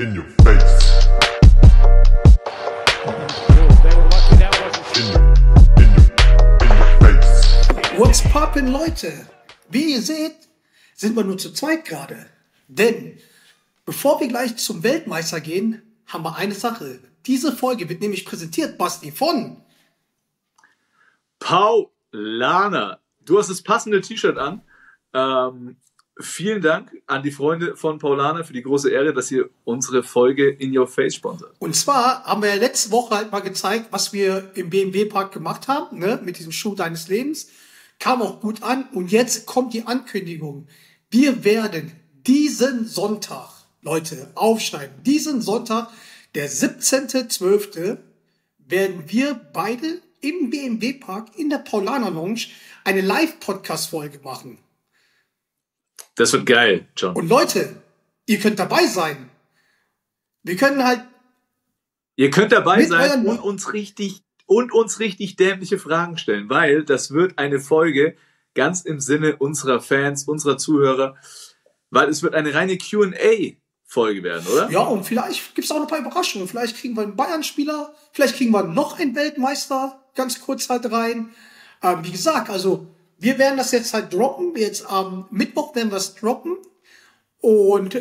In your face. In your face. What's poppin', Leute? Wie ihr seht, sind wir nur zu zweit gerade. Denn bevor wir gleich zum Weltmeister gehen, haben wir eine Sache. Diese Folge wird nämlich präsentiert, Basti, von Paulaner. Du hast das passende T-Shirt an. Vielen Dank an die Freunde von Paulaner für die große Ehre, dass ihr unsere Folge In Your Face sponsert. Und zwar haben wir ja letzte Woche halt mal gezeigt, was wir im BMW-Park gemacht haben, ne, mit diesem Schuh deines Lebens. Kam auch gut an. Und jetzt kommt die Ankündigung. Wir werden diesen Sonntag, Leute, aufschreiben. Diesen Sonntag, der 17.12., werden wir beide im BMW-Park in der Paulaner Lounge eine Live-Podcast-Folge machen. Das wird geil, John. Und Leute, ihr könnt dabei sein. Wir können halt... Ihr könnt dabei mit sein euren- und uns richtig dämliche Fragen stellen, weil das wird eine Folge ganz im Sinne unserer Fans, unserer Zuhörer, weil es wird eine reine Q&A-Folge werden, oder? Ja, und vielleicht gibt's auch noch ein paar Überraschungen. Vielleicht kriegen wir einen Bayern-Spieler, vielleicht kriegen wir noch einen Weltmeister ganz kurz halt rein. Wie gesagt, also wir werden das jetzt halt droppen. Jetzt am Mittwoch werden wir es droppen und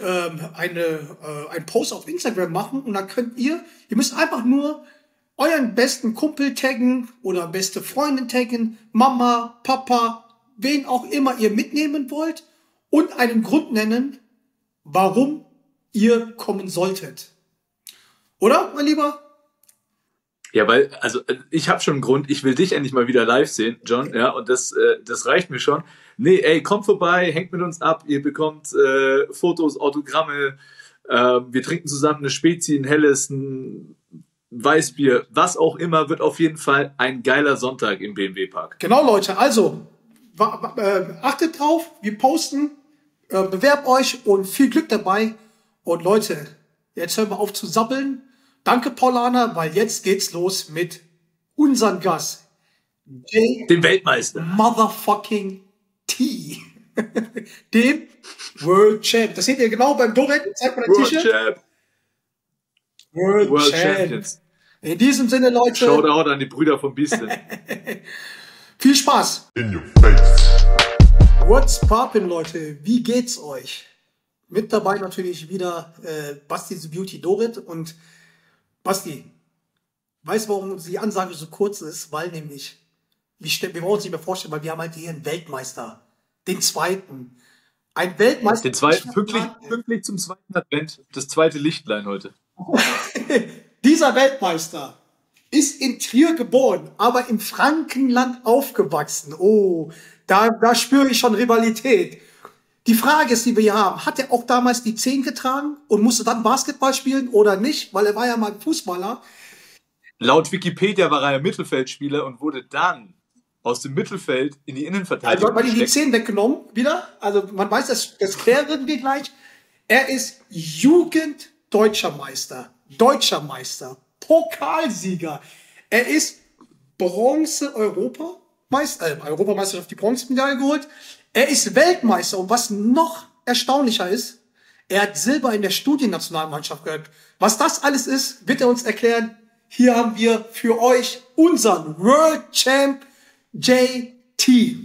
ein Post auf Instagram machen. Und dann könnt ihr müsst einfach nur euren besten Kumpel taggen oder beste Freundin taggen, Mama, Papa, wen auch immer ihr mitnehmen wollt und einen Grund nennen, warum ihr kommen solltet. Oder, mein Lieber? Ja, weil, also ich habe schon einen Grund, ich will dich endlich mal wieder live sehen, John, ja, und das reicht mir schon. Nee, ey, kommt vorbei, hängt mit uns ab, ihr bekommt Fotos, Autogramme, wir trinken zusammen eine Spezi, ein helles, ein Weißbier, was auch immer, wird auf jeden Fall ein geiler Sonntag im BMW-Park. Genau, Leute. Also, achtet drauf, wir posten, bewerbt euch und viel Glück dabei. Und Leute, jetzt hören wir auf zu sabbeln. Danke, Paulaner, weil jetzt geht's los mit unserem Gast. Den Weltmeister. Motherfucking T. Dem World Champ. Das seht ihr genau beim Doret. Zeigt mal das World T-Shirt. Champ. World World Champ. Champions. In diesem Sinne, Leute, Shoutout an die Brüder von Beastin. viel Spaß. In your face. What's poppin', Leute? Wie geht's euch? Mit dabei natürlich wieder Basti the Beauty Dorit. Und Basti, weißt du, warum die Ansage so kurz ist? Weil nämlich, wir wollen uns nicht mehr vorstellen, weil wir haben halt hier einen Weltmeister. Den zweiten. Ein Weltmeister. Den zweiten, pünktlich zum zweiten Advent, das zweite Lichtlein heute. Dieser Weltmeister ist in Trier geboren, aber im Frankenland aufgewachsen. Oh, da spüre ich schon Rivalität. Die Frage ist, die wir hier haben, hat er auch damals die 10 getragen und musste dann Basketball spielen oder nicht? Weil er war ja mal ein Fußballer. Laut Wikipedia war er ja Mittelfeldspieler und wurde dann aus dem Mittelfeld in die Also Innenverteidigung hat man ihm die gesteckt. 10 weggenommen wieder. Also man weiß, das klären wir gleich. Er ist Jugenddeutscher Meister, Deutscher Meister, Pokalsieger. Er ist Europameisterschaft die Bronzemedaille geholt. Er ist Weltmeister und was noch erstaunlicher ist, er hat Silber in der Studiennationalmannschaft gehabt. Was das alles ist, wird er uns erklären. Hier haben wir für euch unseren World Champ JT.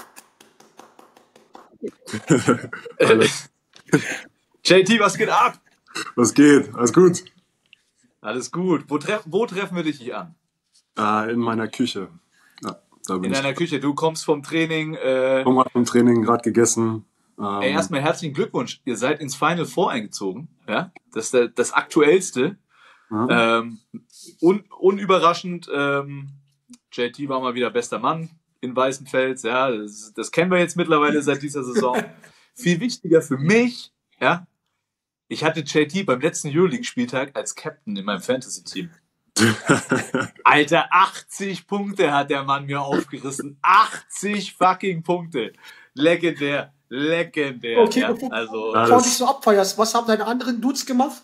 JT, was geht ab? Was geht? Alles gut? Alles gut. Wo treffen wir dich hier an? In meiner Küche. Ja, da bin In ich. deiner Küche. Du kommst vom Training. Komm mal vom Training, gerade gegessen. Ey, erstmal herzlichen Glückwunsch. Ihr seid ins Final Four eingezogen. Ja? Das ist das Aktuellste. Ja. Unüberraschend. JT war mal wieder bester Mann in Weißenfels. Ja, das kennen wir jetzt mittlerweile seit dieser Saison. Viel wichtiger für mich, ja, ich hatte JT beim letzten Euroleague-Spieltag als Captain in meinem Fantasy-Team. Alter, 80 Punkte hat der Mann mir aufgerissen. 80 fucking Punkte. Legendär. Okay, ja. bevor Also, du dich so abfeierst, was haben deine anderen Dudes gemacht?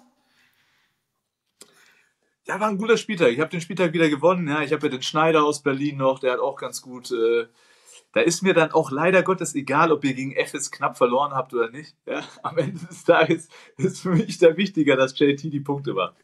ja, war ein guter Spieltag. Ich habe den Spieltag wieder gewonnen. Ja, ich habe ja den Schneider aus Berlin noch, der hat auch ganz gut da ist mir dann auch leider Gottes egal, ob ihr gegen FS knapp verloren habt oder nicht. Ja, am Ende des Tages ist für mich da wichtiger, dass JT die Punkte war.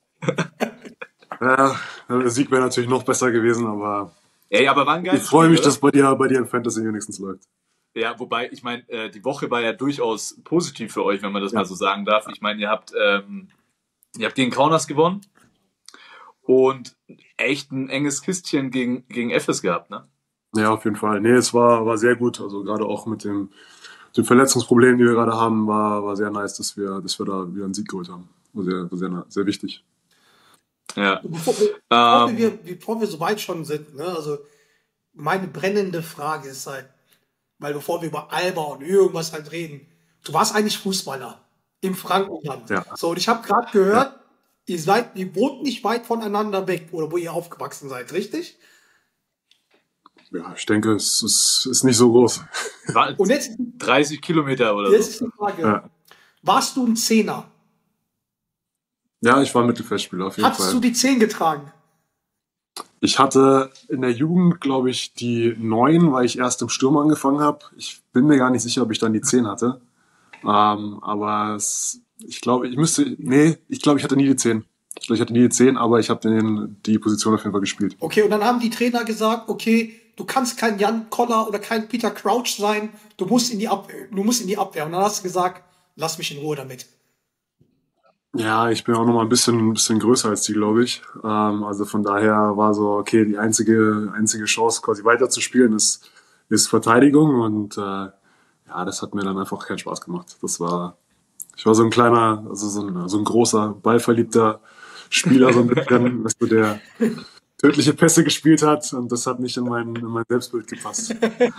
Ja, der Sieg wäre natürlich noch besser gewesen, aber Ey, aber war ein geiles ich freue mich, Spiel, dass bei dir im Fantasy wenigstens läuft. ja, wobei, ich meine, die Woche war ja durchaus positiv für euch, wenn man das mal so sagen darf. Ich meine, ihr habt gegen Kaunas gewonnen und echt ein enges Kistchen gegen FS gehabt, ne? Ja, auf jeden Fall. Nee, es war sehr gut. Also gerade auch mit dem Verletzungsproblem, die wir gerade haben, war sehr nice, dass wir da wieder einen Sieg geholt haben. War sehr wichtig. Ja. Bevor wir so weit schon sind, ne, also meine brennende Frage ist halt, weil bevor wir über Alba und irgendwas halt reden, du warst eigentlich Fußballer im Frankenland. Ja. So, und ich habe gerade gehört, ihr wohnt nicht weit voneinander weg, oder wo ihr aufgewachsen seid, richtig? Ja, ich denke, es ist nicht so groß. Und jetzt 30 Kilometer oder ist so. die Frage, Ja. warst du ein Zehner? Ja, ich war Mittelfeldspieler auf jeden Hattest du Fall. die 10 getragen? Ich hatte in der Jugend, glaube ich, die 9, weil ich erst im Sturm angefangen habe. Ich bin mir gar nicht sicher, ob ich dann die 10 hatte. Aber ich glaube, ich hatte nie die 10. Ich glaube, ich hatte nie die 10, aber ich habe die Position auf jeden Fall gespielt. Okay, und dann haben die Trainer gesagt, okay, du kannst kein Jan Koller oder kein Peter Crouch sein, du musst in die Abwehr. Und dann hast du gesagt, lass mich in Ruhe damit. Ja, ich bin auch noch mal ein bisschen größer als die, glaube ich. Also von daher war so, okay, die einzige Chance, quasi weiterzuspielen, ist Verteidigung. Und ja, das hat mir dann einfach keinen Spaß gemacht. Ich war so ein kleiner, also so ein großer, ballverliebter Spieler, so ein bisschen, weißt du, der tödliche Pässe gespielt hat, und das hat nicht in mein Selbstbild gepasst.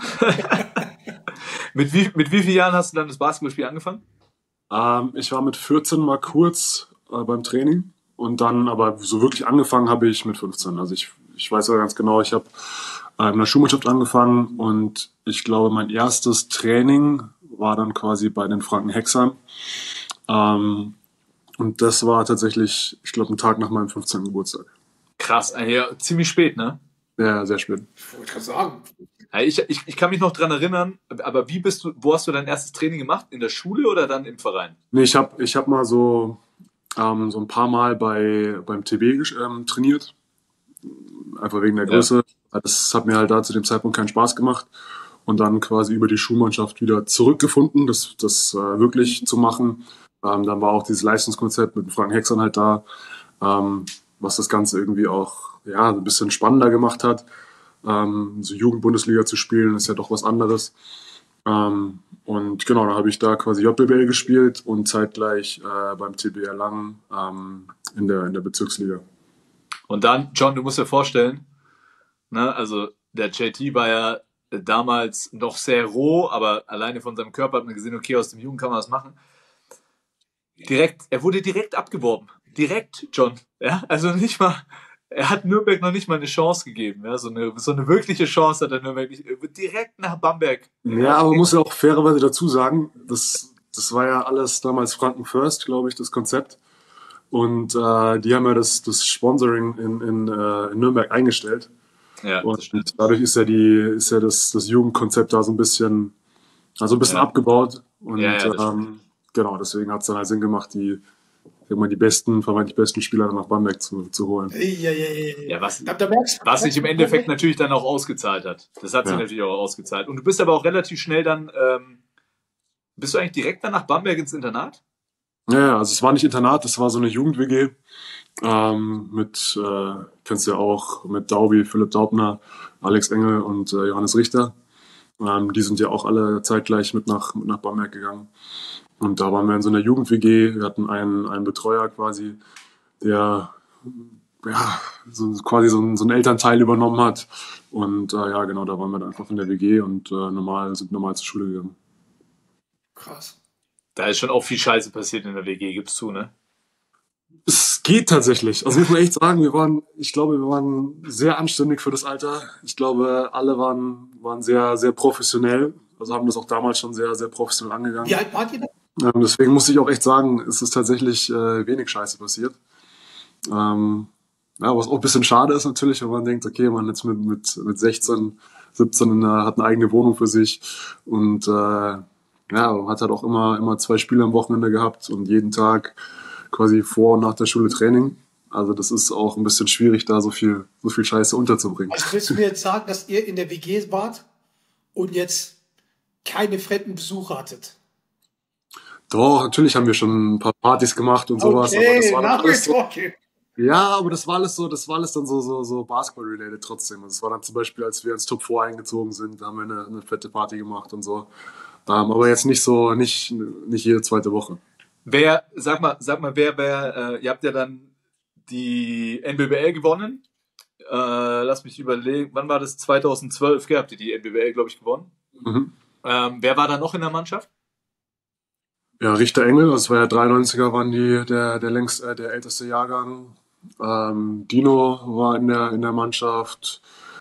Mit wie vielen Jahren hast du dann das Basketballspiel angefangen? Ich war mit 14 mal kurz beim Training, und dann aber so wirklich angefangen habe ich mit 15. Also ich weiß aber ganz genau, ich habe in der Schulmannschaft angefangen, und ich glaube, mein erstes Training war dann quasi bei den Franken Hexheim. Und das war tatsächlich, ich glaube, ein Tag nach meinem 15. Geburtstag. Krass, ja, ziemlich spät, ne? Ja, sehr spät. Ich wollte gerade sagen. Ja, ich kann mich noch dran erinnern, aber wo hast du dein erstes Training gemacht? In der Schule oder dann im Verein? Nee, ich hab mal so ein paar Mal beim TB trainiert. Einfach wegen der Größe. Ja. Das hat mir halt da zu dem Zeitpunkt keinen Spaß gemacht. Und dann quasi über die Schulmannschaft wieder zurückgefunden, das wirklich zu machen. Dann war auch dieses Leistungskonzept mit den Franken Hexern halt da, was das Ganze irgendwie auch ein bisschen spannender gemacht hat. So Jugendbundesliga zu spielen, ist ja doch was anderes. Und genau, dann habe ich da quasi JBL gespielt und zeitgleich beim TB Erlangen in der Bezirksliga. Und dann, John, du musst dir vorstellen, ne, also der JT war ja damals noch sehr roh, aber alleine von seinem Körper hat man gesehen, okay, aus dem Jugend kann man das machen. Er wurde direkt abgeworben. Direkt, John. Ja, also nicht mal, er hat Nürnberg noch nicht mal eine Chance gegeben. Ja, so eine wirkliche Chance hat er Nürnberg nicht. Direkt nach Bamberg. Ja, aber man muss ja auch fairerweise dazu sagen, das war ja alles damals Franken First, glaube ich, das Konzept. Und die haben ja das Sponsoring in Nürnberg eingestellt. Ja, und dadurch ist ja das Jugendkonzept da so ein bisschen abgebaut. Und genau, deswegen hat es dann halt Sinn gemacht, die vermeintlich besten Spieler nach Bamberg zu holen. Ja, was sich im Endeffekt natürlich dann auch ausgezahlt hat. Das hat sich natürlich auch ausgezahlt. Und du bist aber auch relativ schnell dann, bist du eigentlich direkt dann nach Bamberg ins Internat? Ja, also es war nicht Internat, das war so eine Jugend-WG mit, kennst du ja auch, mit Daubi, Philipp Daubner, Alex Engel und Johannes Richter. Die sind ja auch alle zeitgleich mit nach Bamberg gegangen. Und da waren wir in so einer Jugend-WG. Wir hatten einen Betreuer quasi, der quasi so einen Elternteil übernommen hat. Und genau, da waren wir dann einfach in der WG und sind normal zur Schule gegangen. Krass. Da ist schon auch viel Scheiße passiert in der WG, gibst du, ne? Es geht tatsächlich. Also muss man echt sagen, wir waren sehr anständig für das Alter. Ich glaube, alle waren sehr, sehr professionell. Also haben das auch damals schon sehr, sehr professionell angegangen. Wie alt wart ihr denn? Deswegen muss ich auch echt sagen, es ist tatsächlich wenig Scheiße passiert. Was auch ein bisschen schade ist natürlich, wenn man denkt, okay, man jetzt mit 16 17 hat eine eigene Wohnung für sich und hat halt auch immer 2 Spiele am Wochenende gehabt und jeden Tag quasi vor und nach der Schule Training. Also das ist auch ein bisschen schwierig, da so viel Scheiße unterzubringen. Also willst du mir jetzt sagen, dass ihr in der WG wart und jetzt keine fremden Besuche hattet? Doch, natürlich haben wir schon ein paar Partys gemacht und sowas, aber das war dann now alles we're so, talking. ja, aber das war alles dann so Basketball-related trotzdem. Also es war dann zum Beispiel, als wir ins Top 4 eingezogen sind, da haben wir eine fette Party gemacht und so. Aber jetzt nicht jede zweite Woche. Sag mal, ihr habt ja dann die NBBL gewonnen. Lass mich überlegen, wann war das? 2012, habt ihr die NBBL, glaube ich, gewonnen. Mhm. Wer war da noch in der Mannschaft? Ja, Richter Engel, das war ja 93er, waren der älteste Jahrgang. Dino war in der Mannschaft.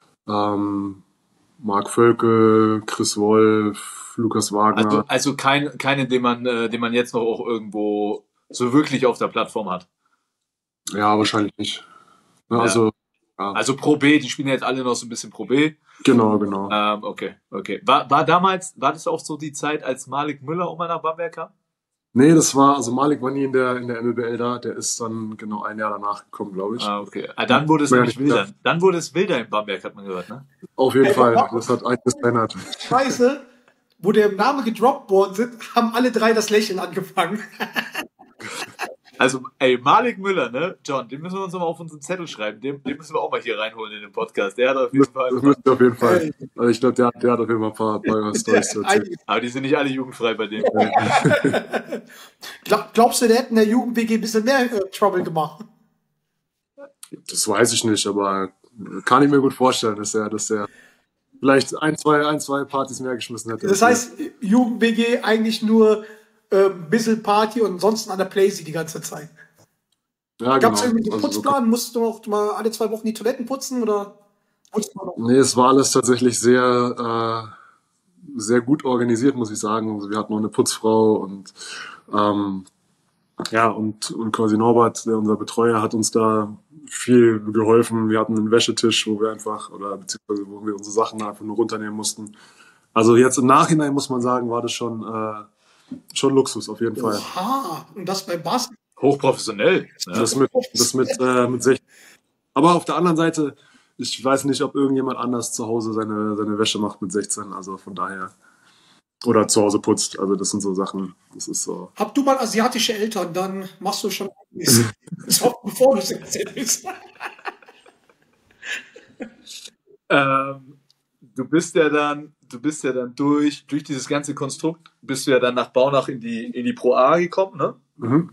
Marc Völkel, Chris Wolf, Lukas Wagner. Also keinen, den man jetzt noch auch irgendwo so wirklich auf der Plattform hat. Ja, wahrscheinlich nicht. Ja, Ja. ja. Also Pro B, die spielen jetzt alle noch so ein bisschen Pro B. Genau. Okay. War das auch so die Zeit, als Malik Müller auch mal nach Bamberg kam? Nee, Malik war nie in der NBL da, der ist dann genau ein Jahr danach gekommen, glaube ich. Okay. Dann wurde es Ja, nämlich ja. wilder. Dann wurde es wilder in Bamberg, hat man gehört, ne? Auf jeden Fall, das hat einiges verändert. Scheiße, wo der Name gedroppt worden sind, haben alle 3 das Lächeln angefangen. Also, Malik Müller, ne? John, den müssen wir uns mal auf unseren Zettel schreiben. Den müssen wir auch mal hier reinholen in den Podcast. Der hat auf jeden Fall. Das müsst ihr auf jeden Fall. Also ich glaube, der hat auf jeden Fall ein paar Storys zu erzählen. Aber die sind nicht alle jugendfrei bei dem. Glaubst du, der hätte in der Jugend-WG ein bisschen mehr Trouble gemacht? Das weiß ich nicht, aber kann ich mir gut vorstellen, dass er vielleicht ein, zwei Partys mehr geschmissen hätte. Das heißt, Jugend-WG eigentlich nur ein bisschen Party und ansonsten an der Playsee die ganze Zeit. ja, Gab es genau. irgendwie einen Also so- Putzplan? Musst du auch mal alle 2 Wochen die Toiletten putzen oder? Putzst du noch? Nee, es war alles tatsächlich sehr gut organisiert, muss ich sagen. Also wir hatten noch eine Putzfrau und und quasi Norbert, unser Betreuer, hat uns da viel geholfen. Wir hatten einen Wäschetisch, beziehungsweise wo wir unsere Sachen einfach nur runternehmen mussten. Also jetzt im Nachhinein muss man sagen, war das schon Luxus auf jeden Fall. Aha, und das beim Basketball. Hochprofessionell. Ne? Das mit 16. Aber auf der anderen Seite, ich weiß nicht, ob irgendjemand anders zu Hause seine Wäsche macht mit 16. Also von daher. Oder zu Hause putzt. Also das sind so Sachen. Das ist so. Hab du mal asiatische Eltern, dann machst du schon bevor du 16 bist. Du bist ja dann durch dieses ganze Konstrukt, bist du ja dann nach Baunach in die Pro A gekommen, ne? Mhm.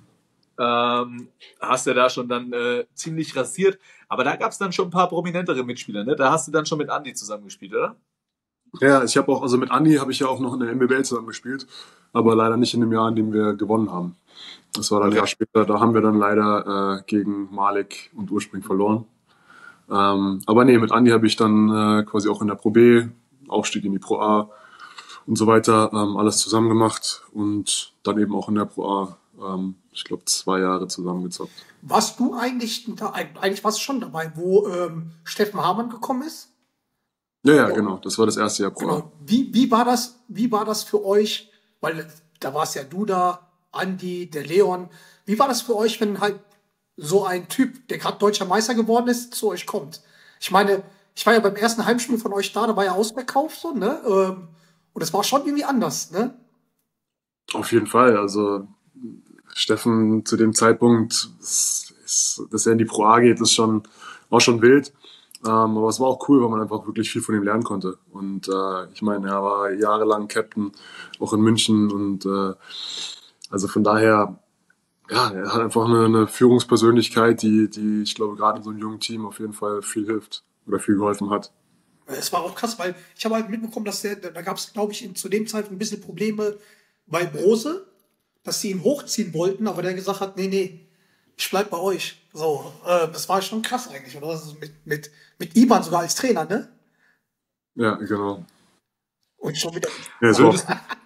Hast ja da schon dann ziemlich rasiert, aber da gab es dann schon ein paar prominentere Mitspieler, ne? Da hast du dann schon mit Andi zusammengespielt, oder? Ja, ich habe auch, also mit Andi habe ich ja auch noch in der NBBL zusammen gespielt, aber leider nicht in dem Jahr, in dem wir gewonnen haben. Das war dann ein Jahr später, da haben wir dann leider gegen Malik und Urspring verloren. Aber nee, mit Andi habe ich dann quasi auch in der Pro B, Aufstieg in die Pro A und so weiter, alles zusammen gemacht und dann eben auch in der Pro A, ich glaube, 2 Jahre zusammengezockt. Warst du eigentlich warst du schon dabei, wo Steffen Hamann gekommen ist? Ja, genau, das war das erste Jahr Pro A. Genau. Wie war das für euch? Weil da warst ja du da, Andi, der Leon. Wie war das für euch, wenn halt so ein Typ, der gerade deutscher Meister geworden ist, zu euch kommt? Ich meine, ich war ja beim ersten Heimspiel von euch da war ja Ausverkauf so, ne? Und das war schon irgendwie anders, ne? Auf jeden Fall, also Steffen zu dem Zeitpunkt, dass er in die Pro A geht, war schon wild. Aber es war auch cool, weil man einfach wirklich viel von ihm lernen konnte. Und ich meine, er war jahrelang Captain, auch in München. Und also von daher, ja, er hat einfach eine Führungspersönlichkeit, die ich glaube, gerade in so einem jungen Team auf jeden Fall viel hilft oder viel geholfen hat. Es war auch krass, weil ich habe halt mitbekommen, dass da gab es, glaube ich, zu dem Zeitpunkt ein bisschen Probleme bei Brose, dass sie ihn hochziehen wollten, aber der gesagt hat, nee, ich bleib bei euch. So, das war schon krass eigentlich, oder? Also mit Iban sogar als Trainer, ne? Ja, genau. Und schon wieder. Ja, so.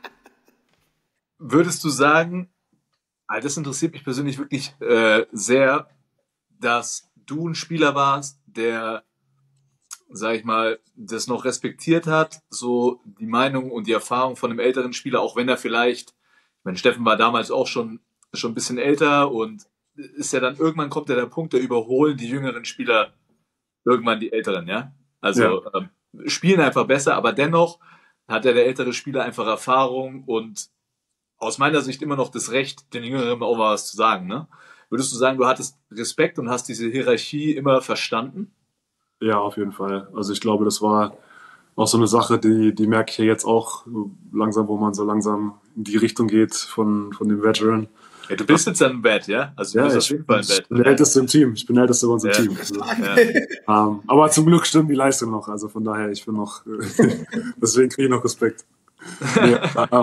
Würdest du sagen, das interessiert mich persönlich wirklich sehr, dass du ein Spieler warst, der sag ich mal, das noch respektiert hat, so die Meinung und die Erfahrung von einem älteren Spieler, auch wenn er vielleicht, ich meine, Steffen war damals auch schon ein bisschen älter und ist ja dann irgendwann kommt ja der Punkt, da überholen die jüngeren Spieler irgendwann die älteren, ja. Also spielen einfach besser, aber dennoch hat ja der ältere Spieler einfach Erfahrung und aus meiner Sicht immer noch das Recht, den Jüngeren auch mal was zu sagen, ne? Würdest du sagen, du hattest Respekt und hast diese Hierarchie immer verstanden? Ja, auf jeden Fall. Also ich glaube, das war auch so eine Sache, die merke ich ja jetzt auch langsam, wo man so langsam in die Richtung geht von dem Veteran. Ja, du bist jetzt dann im Bett, ja? Also du bist auf jeden Fall im Bett. Ich bin der Älteste im Team. Ich bin der Älteste bei uns im Team. Also, aber zum Glück stimmt die Leistung noch. Also von daher, ich bin noch, deswegen kriege ich noch Respekt. Nee,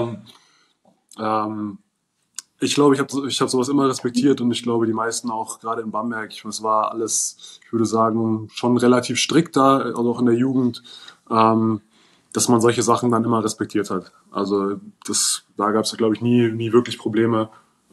ich glaube, ich hab sowas immer respektiert und ich glaube, die meisten auch gerade in Bamberg. Es war alles, ich würde sagen, schon relativ strikt da, also auch in der Jugend, dass man solche Sachen dann immer respektiert hat. Also da gab es, glaube ich, nie wirklich Probleme.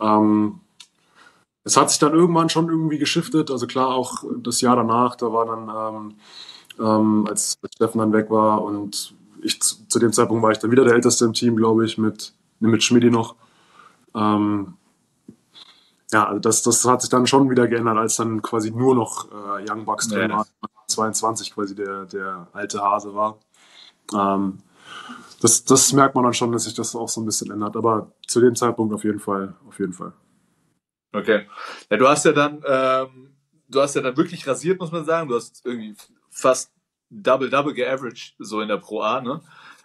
Es hat sich dann irgendwann schon irgendwie geschiftet. Also klar, auch das Jahr danach, da war dann, als Steffen dann weg war und ich zu dem Zeitpunkt war ich dann wieder der Älteste im Team, glaube ich, mit Schmidi noch. Ja, also das hat sich dann schon wieder geändert, als dann quasi nur noch Young Bucks drin war, 22 quasi der alte Hase war. Das merkt man dann schon, dass sich das auch so ein bisschen ändert, aber zu dem Zeitpunkt auf jeden Fall. Okay. Ja, du hast ja dann wirklich rasiert, muss man sagen. Du hast irgendwie fast Double geaveraged, so in der Pro A, ne?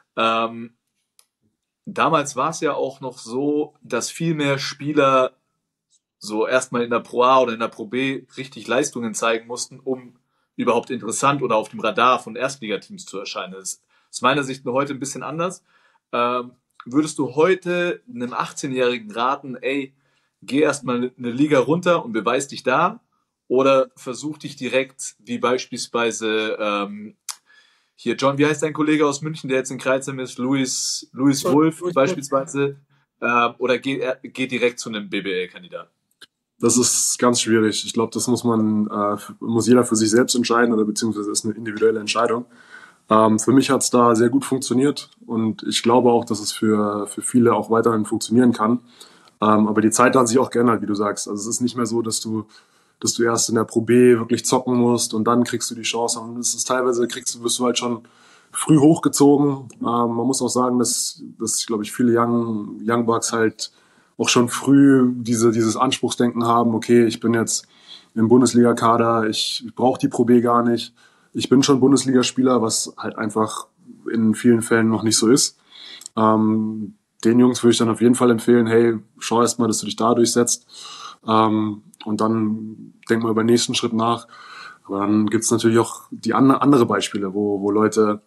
Damals war es ja auch noch so, dass viel mehr Spieler so erstmal in der Pro A oder in der Pro B richtig Leistungen zeigen mussten, um überhaupt interessant oder auf dem Radar von Erstligateams zu erscheinen. Das ist aus meiner Sicht nur heute ein bisschen anders. Würdest du heute einem 18-Jährigen raten, ey, geh erstmal eine Liga runter und beweis dich da, oder versuch dich direkt, wie beispielsweise hier, John, wie heißt dein Kollege aus München, der jetzt in Kreuzheim ist, Louis Wolf beispielsweise, oder geh direkt zu einem BBL-Kandidaten? Das ist ganz schwierig. Ich glaube, das muss jeder für sich selbst entscheiden oder beziehungsweise ist eine individuelle Entscheidung. Für mich hat es da sehr gut funktioniert und ich glaube auch, dass es für viele auch weiterhin funktionieren kann. Aber die Zeit hat sich auch geändert, wie du sagst. Also es ist nicht mehr so, dass du erst in der Pro B wirklich zocken musst und dann kriegst du die Chance. Und es ist teilweise wirst du halt schon früh hochgezogen. Man muss auch sagen, dass glaube ich, viele Young Bucks halt auch schon früh dieses Anspruchsdenken haben, okay, ich bin jetzt im Bundesliga-Kader, ich brauche die Pro B gar nicht. Ich bin schon Bundesligaspieler, was halt einfach in vielen Fällen noch nicht so ist. Den Jungs würde ich dann auf jeden Fall empfehlen, hey, schau erst mal, dass du dich da durchsetzt. Und dann denk mal über den nächsten Schritt nach. Aber dann gibt's natürlich auch die andere Beispiele, wo Leute,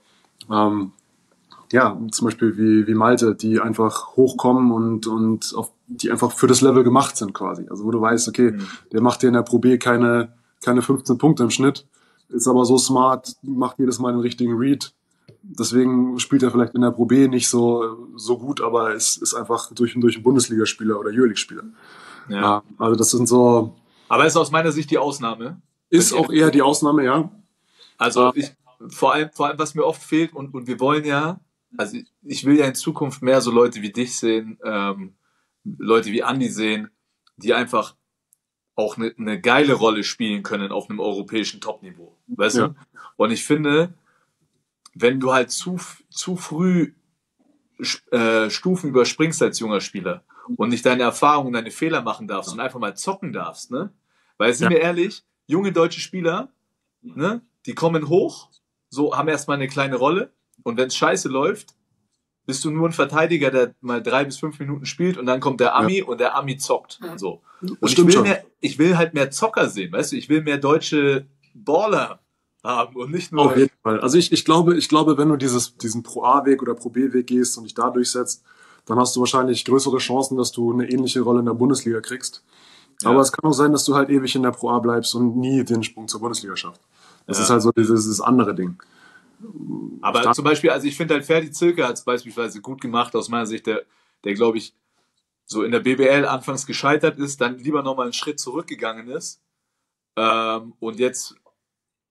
zum Beispiel wie Malte, die einfach hochkommen und die einfach für das Level gemacht sind quasi. Also wo du weißt, okay, der macht dir in der Pro B keine 15 Punkte im Schnitt, ist aber so smart, macht jedes Mal den richtigen Read. Deswegen spielt er vielleicht in der Pro B nicht so gut, aber ist einfach durch und durch ein Bundesligaspieler oder Euroleague-Spieler. Ja. Also das sind so. Aber ist aus meiner Sicht die Ausnahme. Ist auch eher die Ausnahme, ja. Also vor allem, was mir oft fehlt und wir wollen ja, also ich will ja in Zukunft mehr so Leute wie dich sehen, Leute wie Andi sehen, die einfach auch eine geile Rolle spielen können auf einem europäischen Topniveau. Weißt du? Und ich finde, wenn du halt zu früh Stufen überspringst als junger Spieler und nicht deine Erfahrungen, deine Fehler machen darfst und einfach mal zocken darfst, ne? Weil, sind wir ehrlich, junge deutsche Spieler, ne, die kommen hoch, so haben erstmal eine kleine Rolle und wenn es scheiße läuft, bist du nur ein Verteidiger, der mal 3 bis 5 Minuten spielt und dann kommt der Ami und der Ami zockt. So. Und ich will halt mehr Zocker sehen, weißt du, ich will mehr deutsche Baller haben und nicht nur. Auf jeden Fall. Also ich glaube, wenn du diesen Pro-A-Weg oder Pro-B-Weg gehst und dich da durchsetzt, dann hast du wahrscheinlich größere Chancen, dass du eine ähnliche Rolle in der Bundesliga kriegst. Ja. Aber es kann auch sein, dass du halt ewig in der Pro A bleibst und nie den Sprung zur Bundesliga schaffst. Das ist halt so dieses andere Ding. Aber zum Beispiel, also ich finde halt Ferdi Zilke hat es beispielsweise gut gemacht, aus meiner Sicht, der glaube ich, so in der BBL anfangs gescheitert ist, dann lieber nochmal einen Schritt zurückgegangen ist und jetzt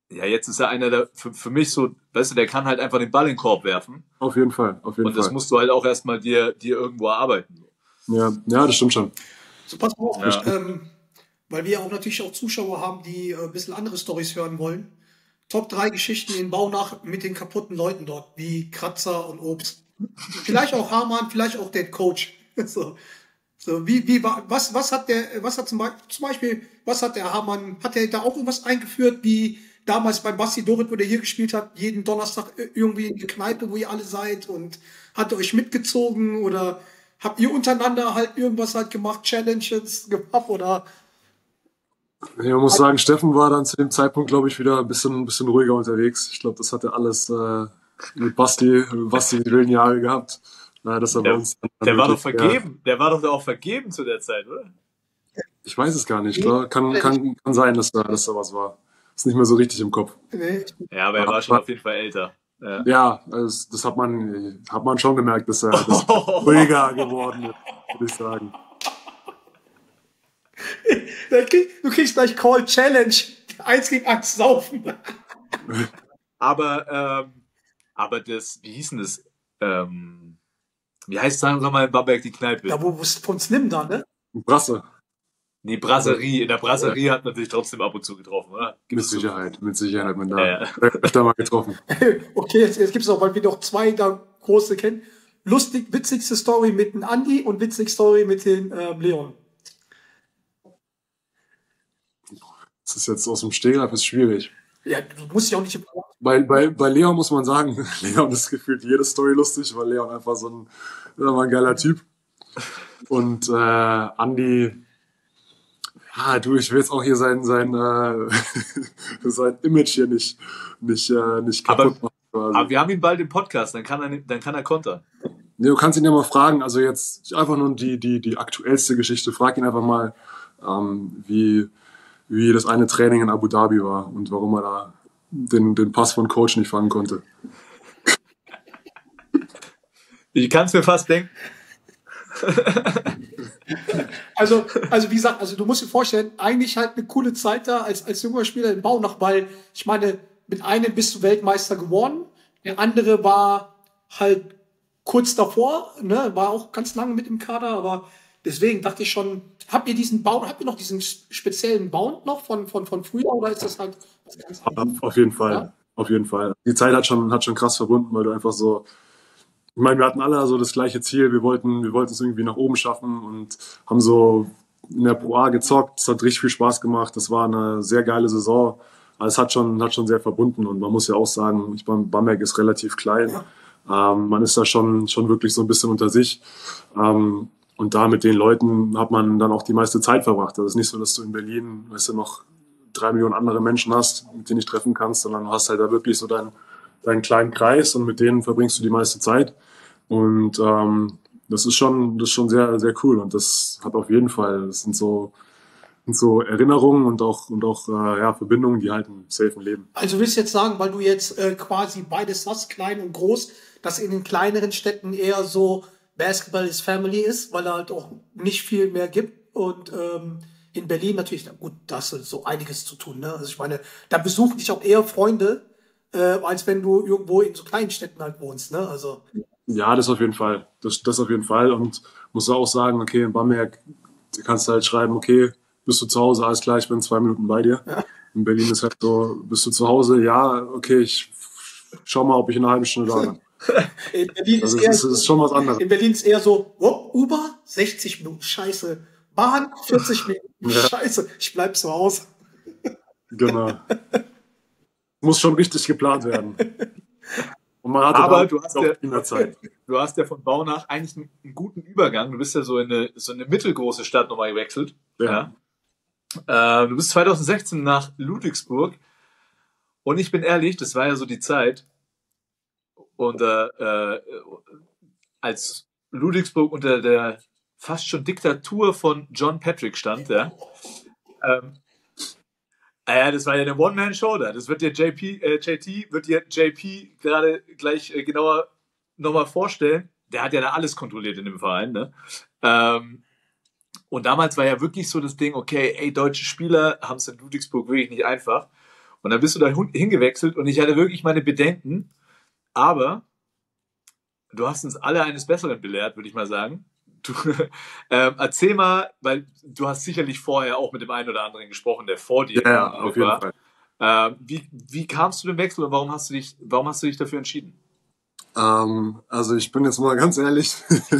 Ja, jetzt ist er einer der, für mich so, weißt du, der kann halt einfach den Ball in den Korb werfen. Auf jeden Fall, auf jeden Und das Fall. musst du halt auch erstmal dir irgendwo erarbeiten. Ja, ja, das stimmt schon. So, pass mal auf, Ja. weil wir auch natürlich auch Zuschauer haben, die ein bisschen andere Storys hören wollen. Top 3 Geschichten in Baunach mit den kaputten Leuten dort, wie Kratzer und Obst. Vielleicht auch Hamann, vielleicht auch der Coach. So, was hat zum Beispiel, was hat der Hamann, hat er da auch irgendwas eingeführt, wie damals beim Basti Dorit, wo der hier gespielt hat, jeden Donnerstag irgendwie in die Kneipe, wo ihr alle seid, und hat er euch mitgezogen, oder habt ihr untereinander halt irgendwas halt gemacht, Challenges gemacht, oder? Ja, man muss sagen, Steffen war dann zu dem Zeitpunkt, glaube ich, wieder ein bisschen ruhiger unterwegs. Ich glaube, das hat er alles mit Basti die wilden Jahre gehabt. Dass er bei uns Der war doch wirklich, vergeben. Der war doch auch vergeben zu der Zeit, oder? ich weiß es gar nicht. Kann sein, dass da was war. Ist nicht mehr so richtig im Kopf. Nee. Ja, aber er war schon auf jeden Fall älter. Ja. Ja, also das hat man schon gemerkt, dass er ruhiger geworden ist, würde ich sagen. Du kriegst gleich Call Challenge. 1 gegen 1 saufen. Aber das, wie hieß denn das? Wie heißt, sagen wir mal, in Bamberg die Kneipe? Ja, wo ist von Slim da, ne? Brasse, Nee, Brasserie. In der Brasserie hat man sich trotzdem ab und zu getroffen, oder? mit Sicherheit hat man da Ja. öfter mal getroffen. Okay, jetzt gibt es auch, weil wir noch 2 da große kennen. Witzigste Story mit dem Andi und witzigste Story mit dem Leon. Das ist jetzt aus dem Stegreif, ist schwierig. Ja, du musst ja auch nicht. Bei Leon muss man sagen, Leon ist gefühlt jede Story lustig, weil Leon einfach so ein geiler Typ. Und Andi, ja, du, ich will jetzt auch hier sein Image hier nicht kaputt machen. Aber wir haben ihn bald im Podcast, dann kann er kontern. Nee, du kannst ihn ja mal fragen, also jetzt einfach nur die aktuellste Geschichte, frag ihn einfach mal, wie das eine Training in Abu Dhabi war und warum er da den Pass von Coach nicht fangen konnte. Ich kann es mir fast denken. Also wie gesagt, also du musst dir vorstellen, eigentlich halt eine coole Zeit da als junger Spieler in Baunach, weil ich meine, mit einem bist du Weltmeister geworden, der andere war halt kurz davor, ne, war auch ganz lange mit im Kader, aber deswegen dachte ich schon, habt ihr noch diesen speziellen Bound noch von früher, oder ist das halt was ganz anderes? Auf jeden Fall, Ja. auf jeden Fall. Die Zeit hat schon krass verbunden, weil du einfach so, ich meine, wir hatten alle so das gleiche Ziel, wir wollten es irgendwie nach oben schaffen und haben so in der Pro A gezockt, es hat richtig viel Spaß gemacht, das war eine sehr geile Saison, aber es hat schon sehr verbunden, und man muss ja auch sagen, Bamberg ist relativ klein, man ist da schon wirklich so ein bisschen unter sich, und da mit den Leuten hat man dann auch die meiste Zeit verbracht. Also es ist nicht so, dass du in Berlin, weißt du, noch 3 Millionen andere Menschen hast, mit denen du dich treffen kannst, sondern du hast halt da wirklich so deinen kleinen Kreis, und mit denen verbringst du die meiste Zeit. Und das ist schon sehr, sehr cool. Und das hat auf jeden Fall, das sind so Erinnerungen und auch Verbindungen, die halten safe im Leben. Also willst du jetzt sagen, weil du jetzt quasi beides hast, klein und groß, dass in den kleineren Städten eher so Basketball is Family ist, weil er halt auch nicht viel mehr gibt, und in Berlin natürlich, na gut, da hast du so einiges zu tun, ne? Also ich meine, da besuchen dich auch eher Freunde, als wenn du irgendwo in so kleinen Städten halt wohnst, ne? Also Ja, das auf jeden Fall. Das auf jeden Fall. Und muss auch sagen, okay, in Bamberg kannst du halt schreiben, okay, bist du zu Hause, alles klar, ich bin 2 Minuten bei dir. Ja. In Berlin ist halt so, bist du zu Hause, ja, okay, ich schau mal, ob ich in einer halben Stunde da bin. in Berlin Also ist es ist schon was anderes. in Berlin ist eher so, oh, Uber 60 Minuten, scheiße. Bahn 40 Minuten, Ja. scheiße, ich bleib zu Hause. Genau. Muss schon richtig geplant werden. Und man hatte Aber dann du hast auch ja- in der Zeit. Du hast ja von Baunach eigentlich einen guten Übergang. Du bist ja so in eine mittelgroße Stadt nochmal gewechselt. Ja. Du bist 2016 nach Ludwigsburg. Und ich bin ehrlich, das war ja so die Zeit. Und als Ludwigsburg unter der fast schon Diktatur von John Patrick stand, ja. Das war ja eine One-Man-Show da. Das wird dir JP gerade gleich genauer nochmal vorstellen. Der hat ja da alles kontrolliert in dem Verein, ne? Und damals war ja wirklich so das Ding, okay, ey, deutsche Spieler haben es in Ludwigsburg wirklich nicht einfach. Und dann bist du da hingewechselt und ich hatte wirklich meine Bedenken, aber du hast uns alle eines Besseren belehrt, würde ich mal sagen. Du, erzähl mal, weil du hast sicherlich vorher auch mit dem einen oder anderen gesprochen, der vor dir Ja, auf jeden war. Fall. Wie kamst du dem Wechsel und warum hast du dich dafür entschieden? Also ich bin jetzt mal ganz ehrlich,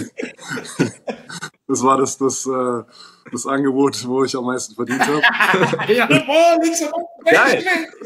das war das Angebot, wo ich am meisten verdient habe. Ja, boah, nichts Geil.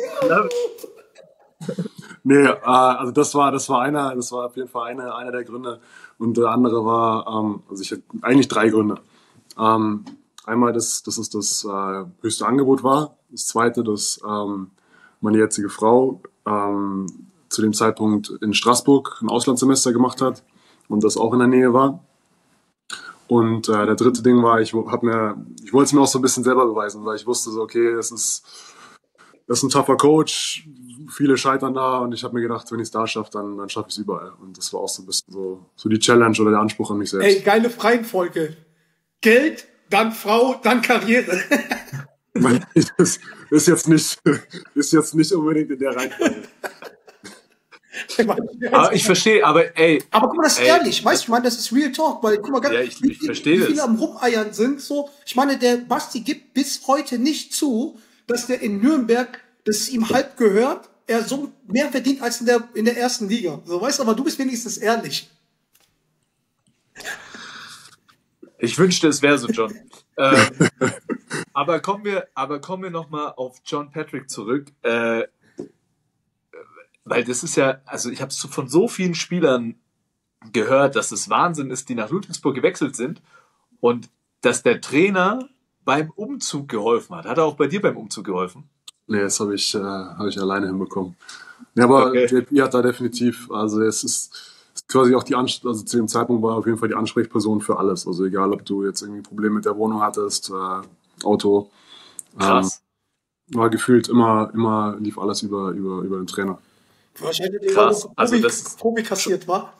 Nee, also das war auf jeden Fall einer der Gründe. Und der andere war, also ich hatte eigentlich 3 Gründe. Einmal, dass es das höchste Angebot war. Das zweite, dass meine jetzige Frau zu dem Zeitpunkt in Straßburg ein Auslandssemester gemacht hat und das auch in der Nähe war. Und der dritte Ding war, ich wollte es mir auch so ein bisschen selber beweisen, weil ich wusste so, okay, das ist ein tougher Coach, viele scheitern da und ich habe mir gedacht, wenn ich es da schaffe, dann schaffe ich es überall. Und das war auch so ein bisschen so die Challenge oder der Anspruch an mich selbst. Ey, geile Reihenfolge. Geld, dann Frau, dann Karriere. Das ist jetzt nicht unbedingt in der Reihenfolge. Aber ich verstehe, aber ey. Aber guck mal, das ist ehrlich, weißt du, ich meine, das ist Real Talk, weil guck mal, Ja, ich verstehe wie das. viele am Rumeiern sind, so, ich meine, der Basti gibt bis heute nicht zu, dass der in Nürnberg, dass es ihm halb gehört, er so mehr verdient als in der ersten Liga. So, weißt du, aber du bist wenigstens ehrlich. Ich wünschte, es wäre so, John. Aber kommen wir nochmal auf John Patrick zurück. Weil das ist ja, also ich habe es von so vielen Spielern gehört, dass es Wahnsinn ist, die nach Ludwigsburg gewechselt sind und dass der Trainer beim Umzug geholfen hat. Hat er auch bei dir beim Umzug geholfen? Nee, das habe ich alleine hinbekommen. Ja, aber Okay. JP hat da definitiv, also es ist quasi auch also zu dem Zeitpunkt war er auf jeden Fall die Ansprechperson für alles. Also egal, ob du jetzt irgendwie Probleme mit der Wohnung hattest, Auto. Krass. War gefühlt immer lief alles über den Trainer. Wahrscheinlich der Krass. Also das Probi kassiert war.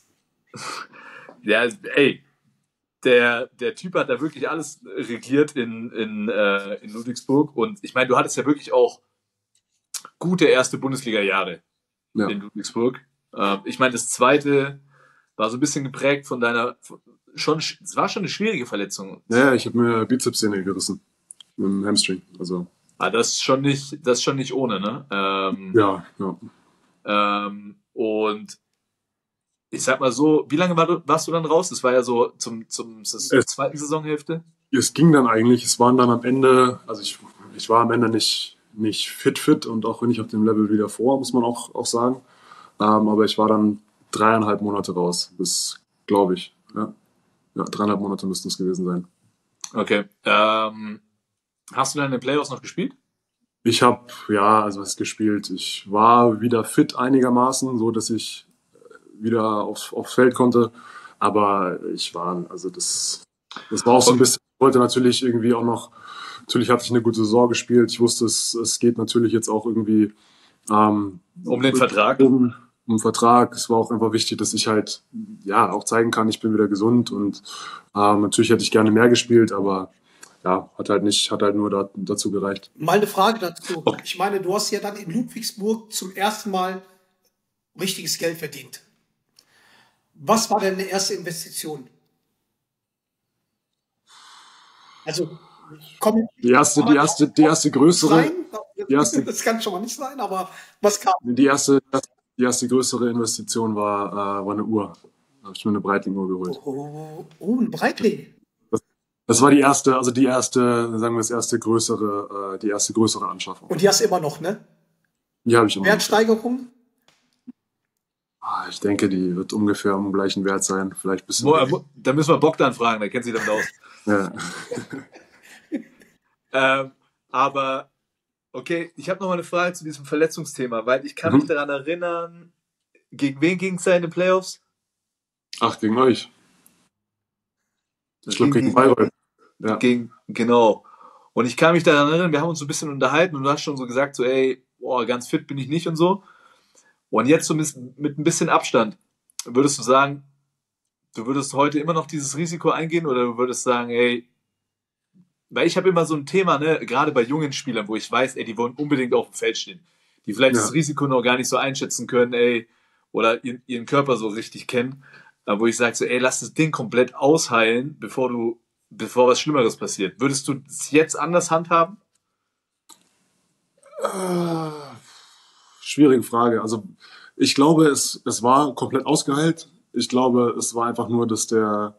Ja, ey, der Typ hat da wirklich alles regiert in Ludwigsburg. Und ich meine, du hattest ja wirklich auch gute erste Bundesliga-Jahre in Ludwigsburg. Ich meine, das zweite war so ein bisschen geprägt von es war schon eine schwierige Verletzung. Ja, ich habe mir Bizepssehne gerissen. Mit dem Hamstring. Also. Das ist schon nicht ohne, ne? Ja. Und ich sag mal so, wie lange warst du dann raus? Das war ja so zur zweiten Saisonhälfte. Es ging dann eigentlich, es waren dann am Ende, also ich war am Ende nicht fit und auch nicht auf dem Level wie davor, muss man auch sagen. Aber ich war dann 3,5 Monate raus, bis, glaube ich. Ja, 3,5 Monate müssten es gewesen sein. Okay. Hast du dann in den Playoffs noch gespielt? Ich habe, was gespielt. Ich war wieder fit einigermaßen, so dass ich wieder aufs Feld konnte. Aber das war auch so ein bisschen, ich wollte natürlich irgendwie auch noch, natürlich hatte ich eine gute Saison gespielt. Ich wusste, es geht natürlich jetzt auch irgendwie um den Vertrag. Um Vertrag. Es war auch einfach wichtig, dass ich halt auch zeigen kann, ich bin wieder gesund und natürlich hätte ich gerne mehr gespielt, aber hat halt nur dazu gereicht. Mal eine Frage dazu. Okay. Ich meine, du hast ja dann in Ludwigsburg zum ersten Mal richtiges Geld verdient. Was war denn eine erste Investition? Also, die erste größere. Das kann schon mal nicht sein, aber was kam? Die erste größere Investition war eine Uhr. Da habe ich mir eine Breitling-Uhr geholt. Oh, ein Breitling. Das war die erste größere Anschaffung. Und die hast du immer noch, ne? Die habe ich immer noch. Wertsteigerung? Ich denke, die wird ungefähr am gleichen Wert sein. Vielleicht ein bisschen. Da müssen wir Bogdan fragen, der kennt sich damit aus. Ja. Aber, okay, ich habe noch mal eine Frage zu diesem Verletzungsthema, weil ich kann mich daran erinnern, gegen wen ging es da in den Playoffs? Ach, gegen euch. Ich glaube, gegen Bayreuth. Ja. Genau. Und ich kann mich daran erinnern, wir haben uns so ein bisschen unterhalten und du hast schon so gesagt, so, ey, ganz fit bin ich nicht und so. Und jetzt so mit ein bisschen Abstand, würdest du sagen, du würdest heute immer noch dieses Risiko eingehen oder du würdest sagen, ey, weil ich habe immer so ein Thema, ne, gerade bei jungen Spielern, wo ich weiß, ey, die wollen unbedingt auf dem Feld stehen, die vielleicht Ja. das Risiko noch gar nicht so einschätzen können, ey, oder ihren Körper so richtig kennen, wo ich sage so, ey, lass das Ding komplett ausheilen, bevor was Schlimmeres passiert. Würdest du es jetzt anders handhaben? Schwierige Frage. Also ich glaube, es war komplett ausgeheilt. Ich glaube, es war einfach nur, dass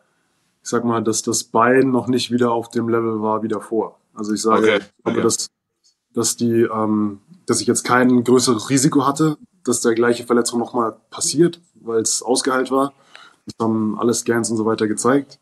dass das Bein noch nicht wieder auf dem Level war wie davor. Also ich sage, Okay. ich glaube, Okay. dass ich jetzt kein größeres Risiko hatte, dass der gleiche Verletzung nochmal passiert, weil es ausgeheilt war. Das haben alle Scans und so weiter gezeigt.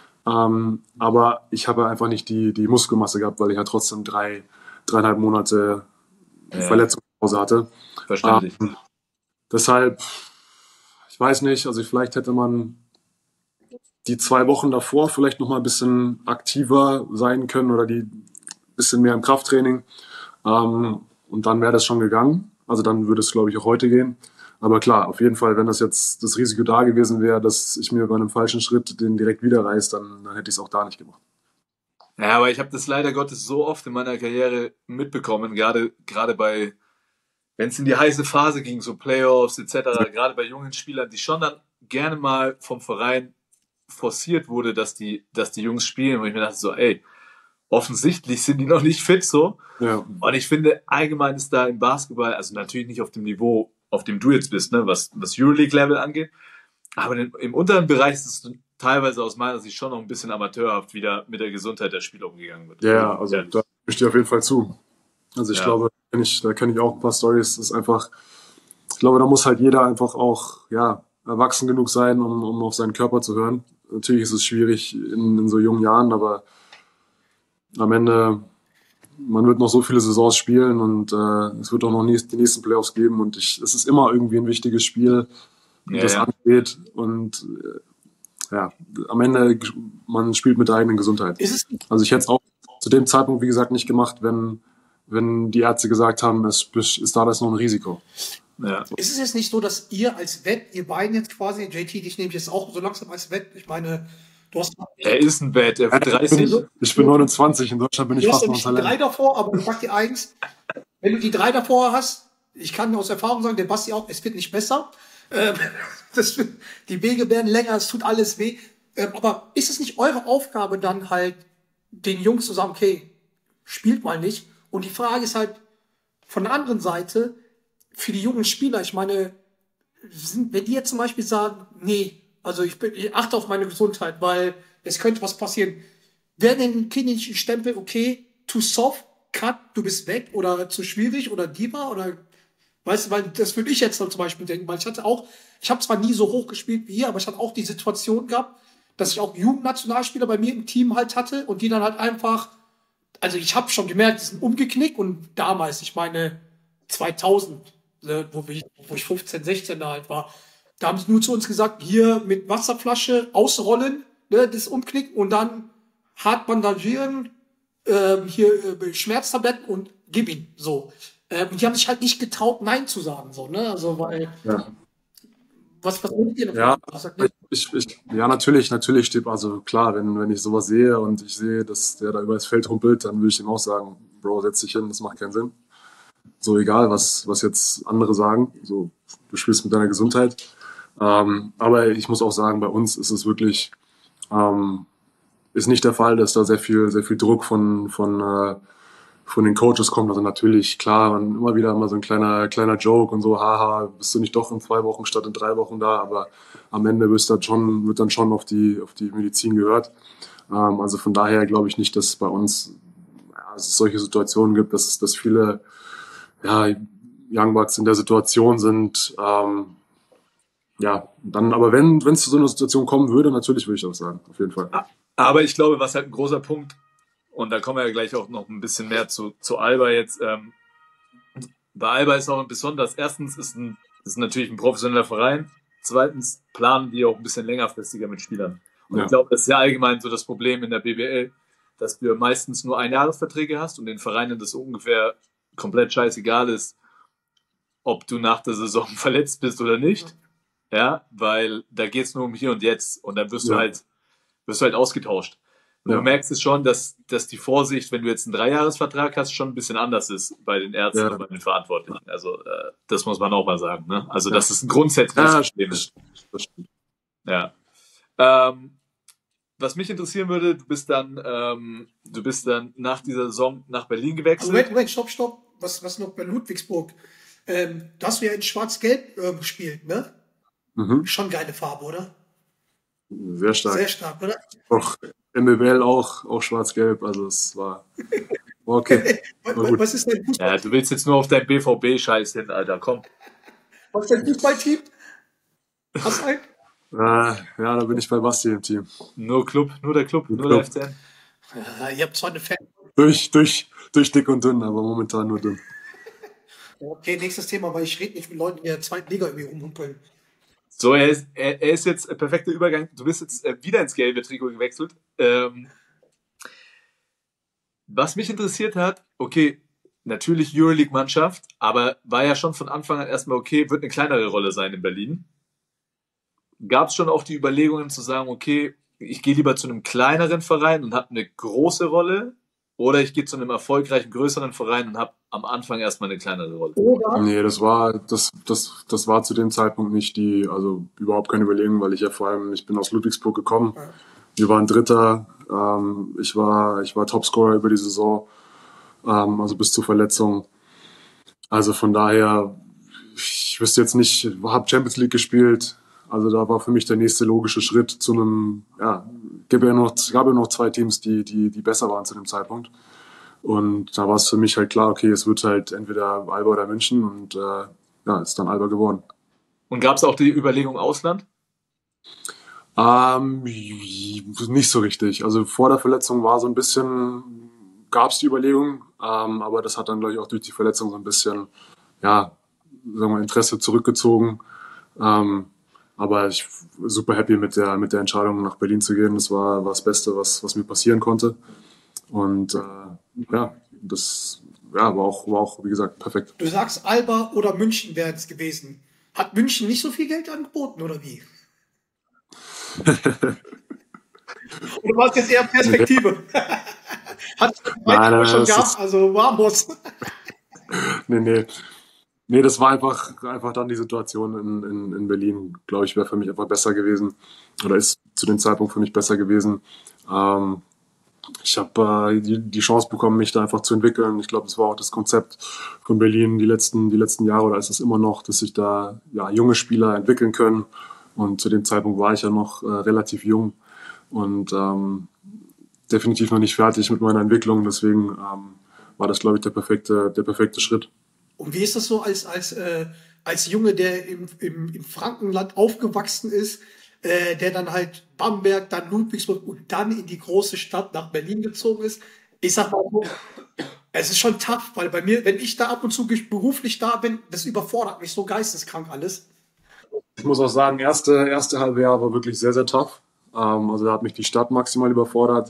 Aber ich habe einfach nicht die Muskelmasse gehabt, weil ich ja trotzdem 3,5 Monate Verletzungspause hatte. Verständlich. Deshalb, ich weiß nicht, also vielleicht hätte man die 2 Wochen davor vielleicht noch mal ein bisschen aktiver sein können oder die bisschen mehr im Krafttraining. Und dann wäre das schon gegangen. Also dann würde es, glaube ich, auch heute gehen. Aber klar, auf jeden Fall, wenn das jetzt das Risiko da gewesen wäre, dass ich mir bei einem falschen Schritt den direkt wieder reiß, dann hätte ich es auch da nicht gemacht. Ja, aber ich habe das leider Gottes so oft in meiner Karriere mitbekommen, gerade bei, wenn es in die heiße Phase ging, so Playoffs etc., gerade bei jungen Spielern, die schon dann gerne mal vom Verein forciert wurde, dass die Jungs spielen. Und ich mir dachte so, ey, offensichtlich sind die noch nicht fit so. Ja, Und ich finde, allgemein ist da im Basketball, also natürlich nicht auf dem Niveau, auf dem du jetzt bist, ne, was Euroleague-Level angeht, aber im unteren Bereich ist es teilweise aus meiner Sicht schon noch ein bisschen amateurhaft, wie da mit der Gesundheit der Spieler umgegangen wird. ja, also da stimme ich dir auf jeden Fall zu. Also ich Ja. glaube, da kenne ich auch ein paar Storys. Das ist einfach, ich glaube, da muss halt jeder einfach auch erwachsen genug sein, um auf seinen Körper zu hören. Natürlich ist es schwierig in so jungen Jahren, aber am Ende, man wird noch so viele Saisons spielen und es wird auch noch die nächsten Playoffs geben und es ist immer irgendwie ein wichtiges Spiel, das angeht und am Ende, man spielt mit der eigenen Gesundheit. Ist es Also ich hätte es auch zu dem Zeitpunkt, wie gesagt, nicht gemacht, wenn die Ärzte gesagt haben, es ist da das noch ein Risiko. Ja. Ist es jetzt nicht so, dass ihr als Vet, ihr beiden jetzt quasi, JT, dich nehme ich jetzt auch so langsam als Vet, ich meine, du hast Er ist ein Bad, er wird 30. Ich bin 29, in Deutschland bin ich Du hast fast ja noch nicht ein die Talent. 3 davor, aber ich sag dir eins, wenn du die 3 davor hast, ich kann aus Erfahrung sagen, der Basti auch, es wird nicht besser. Die Wege werden länger, es tut alles weh. Aber ist es nicht eure Aufgabe dann halt, den Jungs zu sagen, okay, spielt mal nicht? Und die Frage ist halt, von der anderen Seite, für die jungen Spieler, ich meine, wenn die jetzt zum Beispiel sagen, nee, also ich achte auf meine Gesundheit, weil es könnte was passieren, werden den Kindern nicht Stempel, okay, too soft, cut, du bist weg oder zu schwierig oder Diva oder, weißt du, weil das würde ich jetzt zum Beispiel denken, weil ich habe zwar nie so hoch gespielt wie ihr, aber ich hatte auch die Situation gehabt, dass ich auch Jugendnationalspieler bei mir im Team halt hatte und die dann halt einfach, also ich habe schon gemerkt, die sind umgeknickt und damals, ich meine 2000, wo ich 15, 16 da halt war, da haben sie nur zu uns gesagt, hier mit Wasserflasche ausrollen, ne, das umknicken und dann hart bandagieren, Schmerztabletten und gib ihn, so. Und die haben sich halt nicht getraut, Nein zu sagen, so, ne, also, weil, Ja. was denkt ihr noch? Ja, Was sagt ihr? natürlich steht, also klar, wenn ich sowas sehe und ich sehe, dass der da über das Feld humpelt, dann würde ich ihm auch sagen, Bro, setz dich hin, das macht keinen Sinn. So egal, was jetzt andere sagen, so, du spielst mit deiner Gesundheit. Aber ich muss auch sagen, bei uns ist es wirklich, ist nicht der Fall, dass da sehr viel Druck von den Coaches kommt. Also natürlich, klar, und immer wieder mal so ein kleiner Joke und so, haha, bist du nicht doch in 2 Wochen statt in 3 Wochen da, aber am Ende wird dann schon auf die Medizin gehört. Also von daher glaube ich nicht, dass es bei uns es solche Situationen gibt, dass viele Young Bucks in der Situation sind. Dann, aber wenn es zu so einer Situation kommen würde, natürlich würde ich das sagen, auf jeden Fall. Aber ich glaube, was halt ein großer Punkt, und da kommen wir ja gleich auch noch ein bisschen mehr zu Alba jetzt. Bei Alba ist auch besonders, erstens ist natürlich ein professioneller Verein, zweitens planen die auch ein bisschen längerfristiger mit Spielern. Und ich glaube, das ist ja allgemein so das Problem in der BBL, dass du meistens nur Einjahresverträge hast und den Vereinen das ungefähr komplett scheißegal ist, ob du nach der Saison verletzt bist oder nicht. Ja, weil da geht es nur um hier und jetzt und dann wirst du halt ausgetauscht. Du merkst es schon, dass die Vorsicht, wenn du jetzt einen 3-Jahres-Vertrag hast, schon ein bisschen anders ist bei den Ärzten und bei den Verantwortlichen. Also das muss man auch mal sagen. Ne? Also das ist ein grundsätzliches Problem. Das stimmt. Ja. Was mich interessieren würde, du bist dann nach dieser Saison nach Berlin gewechselt. Also Moment, stopp. Was noch bei Ludwigsburg? Da hast du ja in Schwarz-Gelb gespielt, ne? Schon geile Farbe, oder? Sehr stark. Sehr stark, oder? Auch MBL auch schwarz-gelb, also es war okay. War gut. Was ist dein Fußball? Ja, du willst jetzt nur auf dein BVB-Scheiß hin, Alter, komm. Was ist dein Fußballteam? Hast du einen? Ja, da bin ich bei Basti im Team. Nur der Club, nur der FCN. Ihr habt zwar eine Fan. Durch dick und dünn, aber momentan nur dünn. Okay, nächstes Thema, weil ich rede nicht mit Leuten, die in der zweiten Liga irgendwie rumhumpeln. So, er ist jetzt ein perfekter Übergang. Du bist jetzt wieder ins gelbe Trikot gewechselt. Was mich interessiert hat, okay, natürlich Euroleague-Mannschaft, aber war ja schon von Anfang an erstmal okay, wird eine kleinere Rolle sein in Berlin. Gab es schon auch die Überlegungen zu sagen, okay, ich gehe lieber zu einem kleineren Verein und habe eine große Rolle, oder ich gehe zu einem erfolgreichen, größeren Verein und habe am Anfang erstmal eine kleinere Rolle? Nee, das war zu dem Zeitpunkt nicht also überhaupt keine Überlegung, weil ich bin aus Ludwigsburg gekommen. Wir waren Dritter, ich war Topscorer über die Saison, also bis zur Verletzung. Also von daher, ich wüsste jetzt nicht, habe Champions League gespielt, also da war für mich der nächste logische Schritt zu einem, gab ja noch 2 Teams, die besser waren zu dem Zeitpunkt. Und da war es für mich halt klar, okay, es wird halt entweder Alba oder München und ist dann Alba geworden. Und gab es auch die Überlegung Ausland? Nicht so richtig. Also vor der Verletzung war so ein bisschen, gab es die Überlegung, aber das hat dann, glaube ich, auch durch die Verletzung so ein bisschen, sagen wir, Interesse zurückgezogen. Aber ich war super happy mit der Entscheidung, nach Berlin zu gehen. Das war das Beste, was mir passieren konnte. Und das war auch, wie gesagt, perfekt. Du sagst, Alba oder München wäre es gewesen. Hat München nicht so viel Geld angeboten, oder wie? Oder war es jetzt eher Perspektive? Hat es schon gehabt, also Warmos. Nee, das war einfach dann die Situation in Berlin, glaube ich, wäre für mich einfach besser gewesen. Oder ist zu dem Zeitpunkt für mich besser gewesen. Ich habe die Chance bekommen, mich da einfach zu entwickeln. Ich glaube, das war auch das Konzept von Berlin die letzten Jahre, oder ist es immer noch, dass sich da junge Spieler entwickeln können. Und zu dem Zeitpunkt war ich ja noch relativ jung und definitiv noch nicht fertig mit meiner Entwicklung. Deswegen war das, glaube ich, der perfekte Schritt. Und wie ist das so als Junge, der im Frankenland aufgewachsen ist, der dann halt Bamberg, dann Ludwigsburg und dann in die große Stadt nach Berlin gezogen ist? Ich sag mal so, es ist schon tough, weil bei mir, wenn ich da ab und zu beruflich da bin, das überfordert mich so geisteskrank alles. Ich muss auch sagen, erste halbe Jahr war wirklich sehr, sehr tough. Also da hat mich die Stadt maximal überfordert.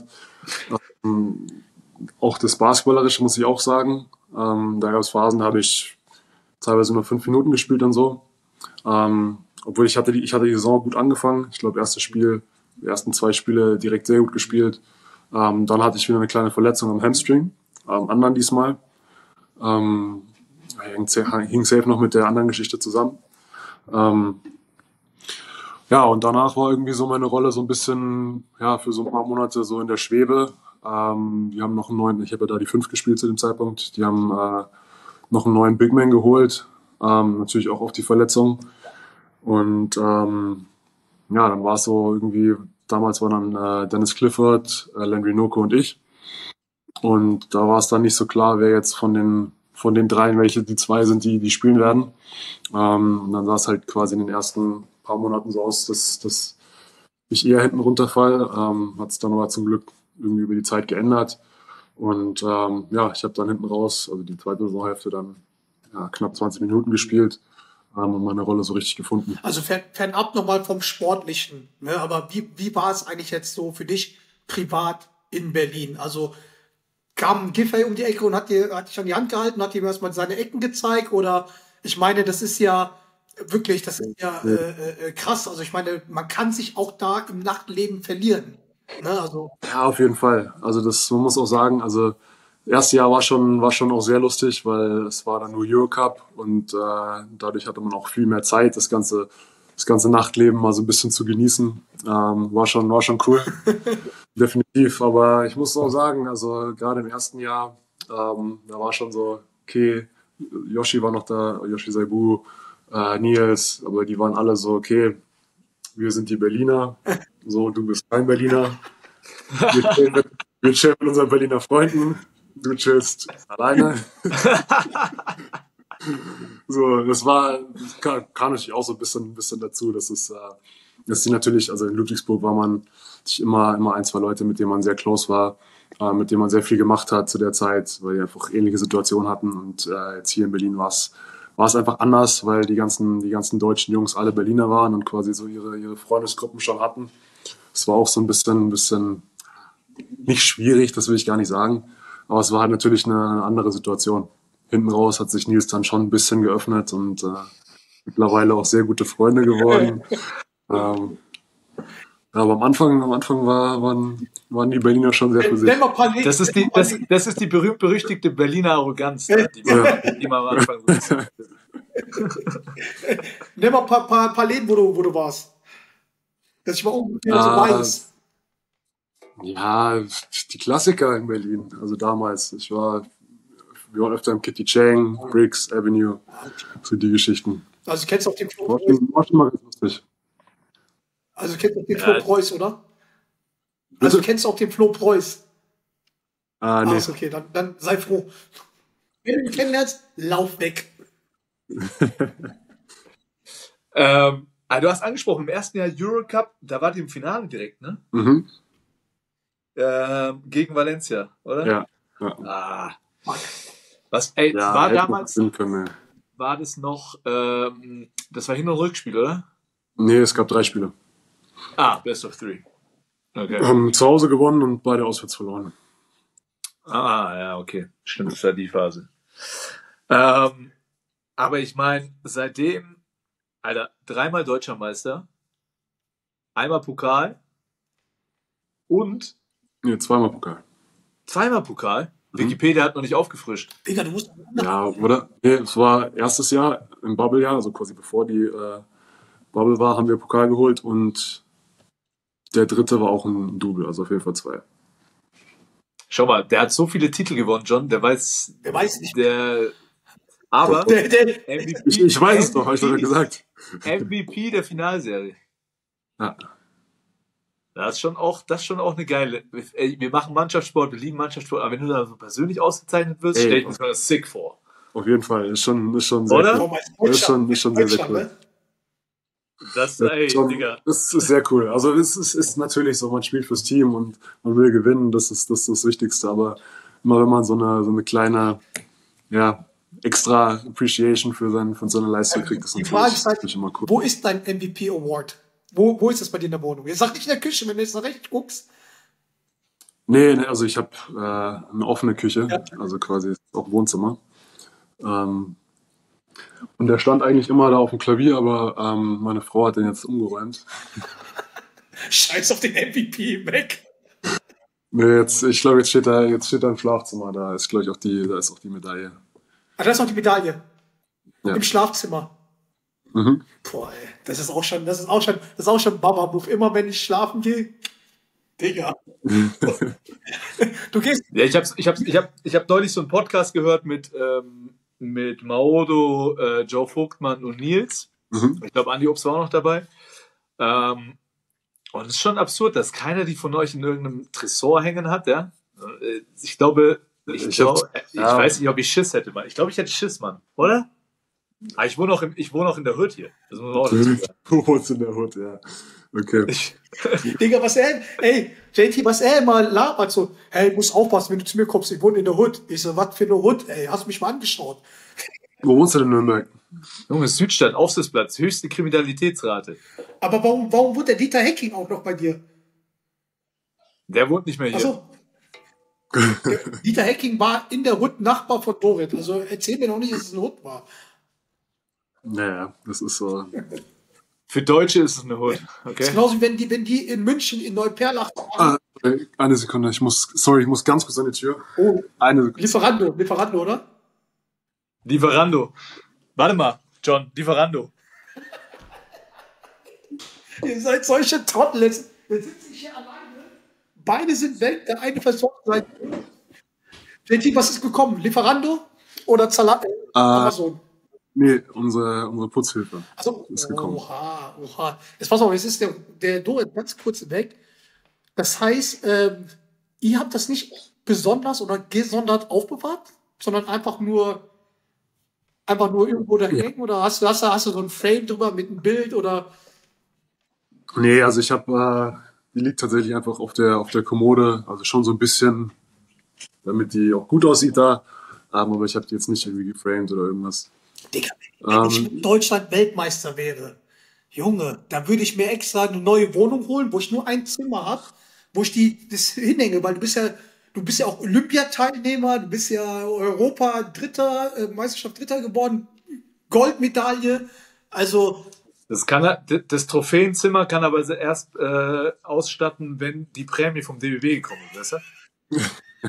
Auch das Basketballerische muss ich auch sagen. Da gab es Phasen, da habe ich teilweise nur 5 Minuten gespielt und so. Obwohl ich hatte die Saison gut angefangen. Ich glaube, die ersten 2 Spiele direkt sehr gut gespielt. Dann hatte ich wieder eine kleine Verletzung am Hamstring, am anderen diesmal. Hing safe noch mit der anderen Geschichte zusammen. Und danach war irgendwie so meine Rolle so ein bisschen, für so ein paar Monate so in der Schwebe. Die haben noch einen neuen, ich habe ja da die 5 gespielt zu dem Zeitpunkt, die haben noch einen neuen Big Man geholt, natürlich auch auf die Verletzung. Und dann war es so irgendwie, damals waren dann Dennis Clifford, Landry Noko und ich. Und da war es dann nicht so klar, wer jetzt von den 3, welche die 2 sind, die spielen werden. Und dann sah es halt quasi in den ersten paar Monaten so aus, dass ich eher hinten runterfall. Hat es dann aber zum Glück irgendwie über die Zeit geändert. Und ich habe dann hinten raus, also die zweite Saisonhälfte, dann knapp 20 Minuten gespielt und meine Rolle so richtig gefunden. Also fernab nochmal vom Sportlichen, ne? Aber wie war es eigentlich jetzt so für dich privat in Berlin? Also kam Giffey um die Ecke und hat dich an die Hand gehalten, hat ihm erstmal seine Ecken gezeigt? Oder ich meine, das ist ja wirklich, krass. Also ich meine, man kann sich auch da im Nachtleben verlieren. Ne, also, Ja, auf jeden Fall. Also man muss auch sagen, also das erste Jahr war schon auch sehr lustig, weil es war dann nur Eurocup und dadurch hatte man auch viel mehr Zeit, das ganze Nachtleben mal so ein bisschen zu genießen. War schon cool, definitiv. Aber ich muss auch sagen, also gerade im ersten Jahr, da war schon so, okay, Yoshi war noch da, Yoshi Saibu, Nils, aber die waren alle so, okay, wir sind die Berliner, so, du bist kein Berliner. Wir chillen mit unseren Berliner Freunden. Du chillst alleine. So, kam natürlich auch so ein bisschen dazu, dass die natürlich, also in Ludwigsburg war man sich immer ein, zwei Leute, mit denen man sehr close war, mit denen man sehr viel gemacht hat zu der Zeit, weil die einfach ähnliche Situationen hatten. Und jetzt hier in Berlin war es einfach anders, weil die ganzen deutschen Jungs alle Berliner waren und quasi so ihre Freundesgruppen schon hatten. Es war auch so ein bisschen nicht schwierig, das will ich gar nicht sagen. Aber es war halt natürlich eine andere Situation. Hinten raus hat sich Nils dann schon ein bisschen geöffnet und mittlerweile auch sehr gute Freunde geworden. Aber am Anfang waren die Berliner schon sehr für sich. nenn mal ein paar Läden. Das ist die berühmt-berüchtigte Berliner Arroganz, ne? Die man am Anfang so Nenn mal ein paar Läden, wo du warst. Dass ich mal ungefähr so weiß. Ja, die Klassiker in Berlin. Also damals, wir waren öfter im Kitty Chang, Briggs, Avenue, so die Geschichten. Also kennst du auch den Flo War Preuß? schon, war schon mal ganz lustig. Also kennst du auch den Flo Ja. Preuß, oder? Also kennst du auch den Flo Preuß? Nee. Ist okay, dann sei froh. Wenn du ihn kennenlernst, lauf weg. Du hast angesprochen, im ersten Jahr Eurocup, da war die im Finale direkt, ne? Mhm. Gegen Valencia, oder? Ja. Ah. Was, ey, Ja, war hätte man damals, gewinnen können, ja. war das noch, das war Hin- und Rückspiel, oder? Nee, es gab 3 Spiele. Best of 3. Okay. Haben zu Hause gewonnen und beide auswärts verloren. Ja, okay. Stimmt, das war die Phase. Aber ich meine, seitdem, Alter, 3-mal Deutscher Meister, einmal Pokal und Nee, 2-mal Pokal. 2-mal Pokal. Wikipedia hat noch nicht aufgefrischt. Digga, du musst. Ja, oder? Nee, es war erstes Jahr, im Bubble-Jahr, also quasi bevor die Bubble war, haben wir Pokal geholt und der dritte war auch ein Double, also auf jeden Fall 2. Schau mal, der hat so viele Titel gewonnen, John, der weiß, nicht. aber Der, MVP, Ich weiß es doch, habe ich doch gesagt. MVP der Finalserie. Ja. Das ist schon auch eine geile. Ey, wir machen Mannschaftssport, wir lieben Mannschaftssport, aber wenn du da so persönlich ausgezeichnet wirst, Ey. stell ich mir das sick vor. Auf jeden Fall, ist schon sehr Oder? cool. Ist schon sehr, sehr cool. Ne? Das, Das ey, ist schon- Digga. Das ist sehr cool. Also es ist natürlich so, man spielt fürs Team und man will gewinnen, das ist das Wichtigste. Aber immer wenn man so eine kleine, ja, extra Appreciation für seine Leistung kriegt, ist Die Frage ist halt, natürlich immer cool. wo ist dein MVP Award? Wo ist das bei dir in der Wohnung? Jetzt sag nicht in der Küche, wenn du jetzt nach rechts guckst. Nee, also ich habe eine offene Küche, also quasi auch Wohnzimmer. Und der stand eigentlich immer da auf dem Klavier, aber meine Frau hat den jetzt umgeräumt. Scheiß auf den MVP weg. Nee, ich glaube, jetzt steht da im Schlafzimmer, da ist auch die Medaille. Ah, das ist noch die Medaille. Ja. Im Schlafzimmer. Mhm. Boah, ey, das ist auch schon Baba-Move. Immer wenn ich schlafen gehe, Digga. Du gehst. Ja, ich hab neulich so einen Podcast gehört mit Maodo, Joe Vogtmann und Nils. Mhm. Ich glaube, Andi Obst war auch noch dabei. Und es ist schon absurd, dass keiner die von euch in irgendeinem Tresor hängen hat, ja. Ich glaube, ich weiß nicht, ob ich Schiss hätte, Mann. Ich glaube, ich hätte Schiss, Mann, oder? Ich wohne auch in der Hood hier. Das muss man auch dazu sagen. Du wohnst in der Hut, ja. Okay. Digga, JT, was er immer labert, so, hey, muss aufpassen, wenn du zu mir kommst, ich wohne in der Hood. Ich so, was für eine Hood, ey, hast du mich mal angeschaut? Wo wohnst du denn in Nürnberg? Junge, Südstadt, Aufsichtsplatz, höchste Kriminalitätsrate. Aber warum wohnt der Dieter Hecking auch noch bei dir? Der wohnt nicht mehr hier. Achso. Dieter Hecking war in der Hood Nachbar von Dorit. Also erzähl mir noch nicht, dass es ein Hood war. Naja, das ist so. Für Deutsche ist es eine Hood. Das ist Okay? genauso wie wenn die in München in Neuperlach. Eine Sekunde, ich muss ganz kurz an die Tür. Oh, Eine Sekunde. Lieferando, oder? Lieferando. Warte mal, John, Lieferando. Ihr seid solche Trottel. Jetzt sitze ich hier alleine. Beide sind weg, der eine versorgt sein. JT, was ist gekommen? Lieferando oder Amazon? Nee, unsere Putzhilfe Also, ist gekommen. oha. Jetzt pass auf, jetzt ist der Dorit ganz kurz weg. Das heißt, ihr habt das nicht besonders oder gesondert aufbewahrt, sondern einfach nur irgendwo da hängen? Oder hast du so ein Frame drüber mit einem Bild oder? Nee, also ich habe, die liegt tatsächlich einfach auf der Kommode, also schon so ein bisschen, damit die auch gut aussieht da, aber ich habe die jetzt nicht irgendwie geframed oder irgendwas. Digga, wenn ich in Deutschland Weltmeister wäre, Junge, da würde ich mir extra eine neue Wohnung holen, wo ich nur ein Zimmer habe, wo ich das hinhänge, weil du bist ja auch Olympiateilnehmer, du bist ja Europa Dritter, Meisterschaft Dritter geworden, Goldmedaille, also Das Trophäenzimmer kann aber erst ausstatten, wenn die Prämie vom DBB gekommen ist, weißt du?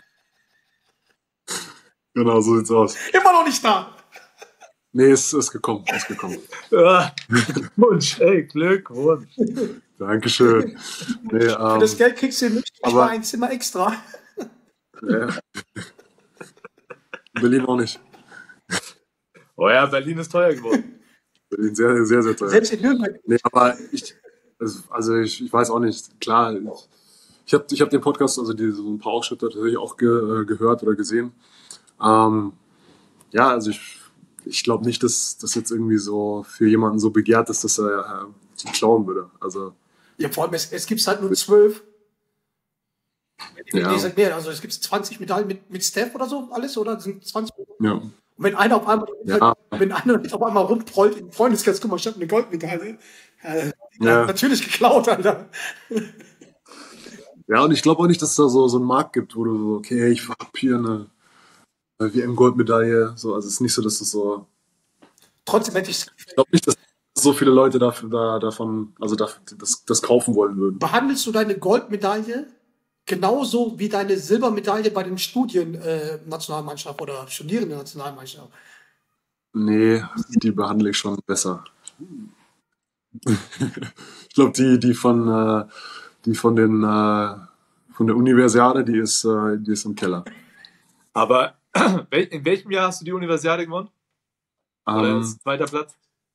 Genau, so sieht's aus. immer noch nicht da. Nee, ist gekommen. Ja, Glückwunsch, Glückwunsch. Dankeschön. Nee, Für das Geld kriegst du nicht aber- mal ein Zimmer extra. ja. Berlin auch nicht. Oh ja, Berlin ist teuer geworden. Berlin sehr, sehr, sehr teuer. Selbst in Nürnberg. Nee, aber ich weiß auch nicht. Klar, ich hab den Podcast, also so ein paar Ausschnitte tatsächlich auch gehört oder gesehen. Ja, also ich glaube nicht, dass das jetzt irgendwie so für jemanden so begehrt ist, dass er die klauen würde. Also Ja, vor allem, es gibt halt nur 12. Ja. Nee, sag mehr, also es gibt 20 Medaillen mit Steph oder so, alles, oder? Sind 20. ja, Und wenn einer auf einmal, Ja. rumtrollt im Freundeskreis, guck mal, ich habe eine Goldmedaille. Ja. Natürlich geklaut, Alter. ja, und ich glaube auch nicht, dass es da so einen Markt gibt, wo du so, okay, ich hab hier eine WM-Goldmedaille. So, also es ist nicht so, dass es so. Trotzdem hätte ich Ich glaube nicht, dass so viele Leute davon das kaufen wollen würden. behandelst du deine Goldmedaille genauso wie deine Silbermedaille bei den Studien-Nationalmannschaft oder Studierenden-Nationalmannschaft. Nee, die behandle ich schon besser. Ich glaube, die von der Universiade, die ist im Keller. Aber in welchem Jahr hast du die Universiade gewonnen? Oder als zweiter Platz?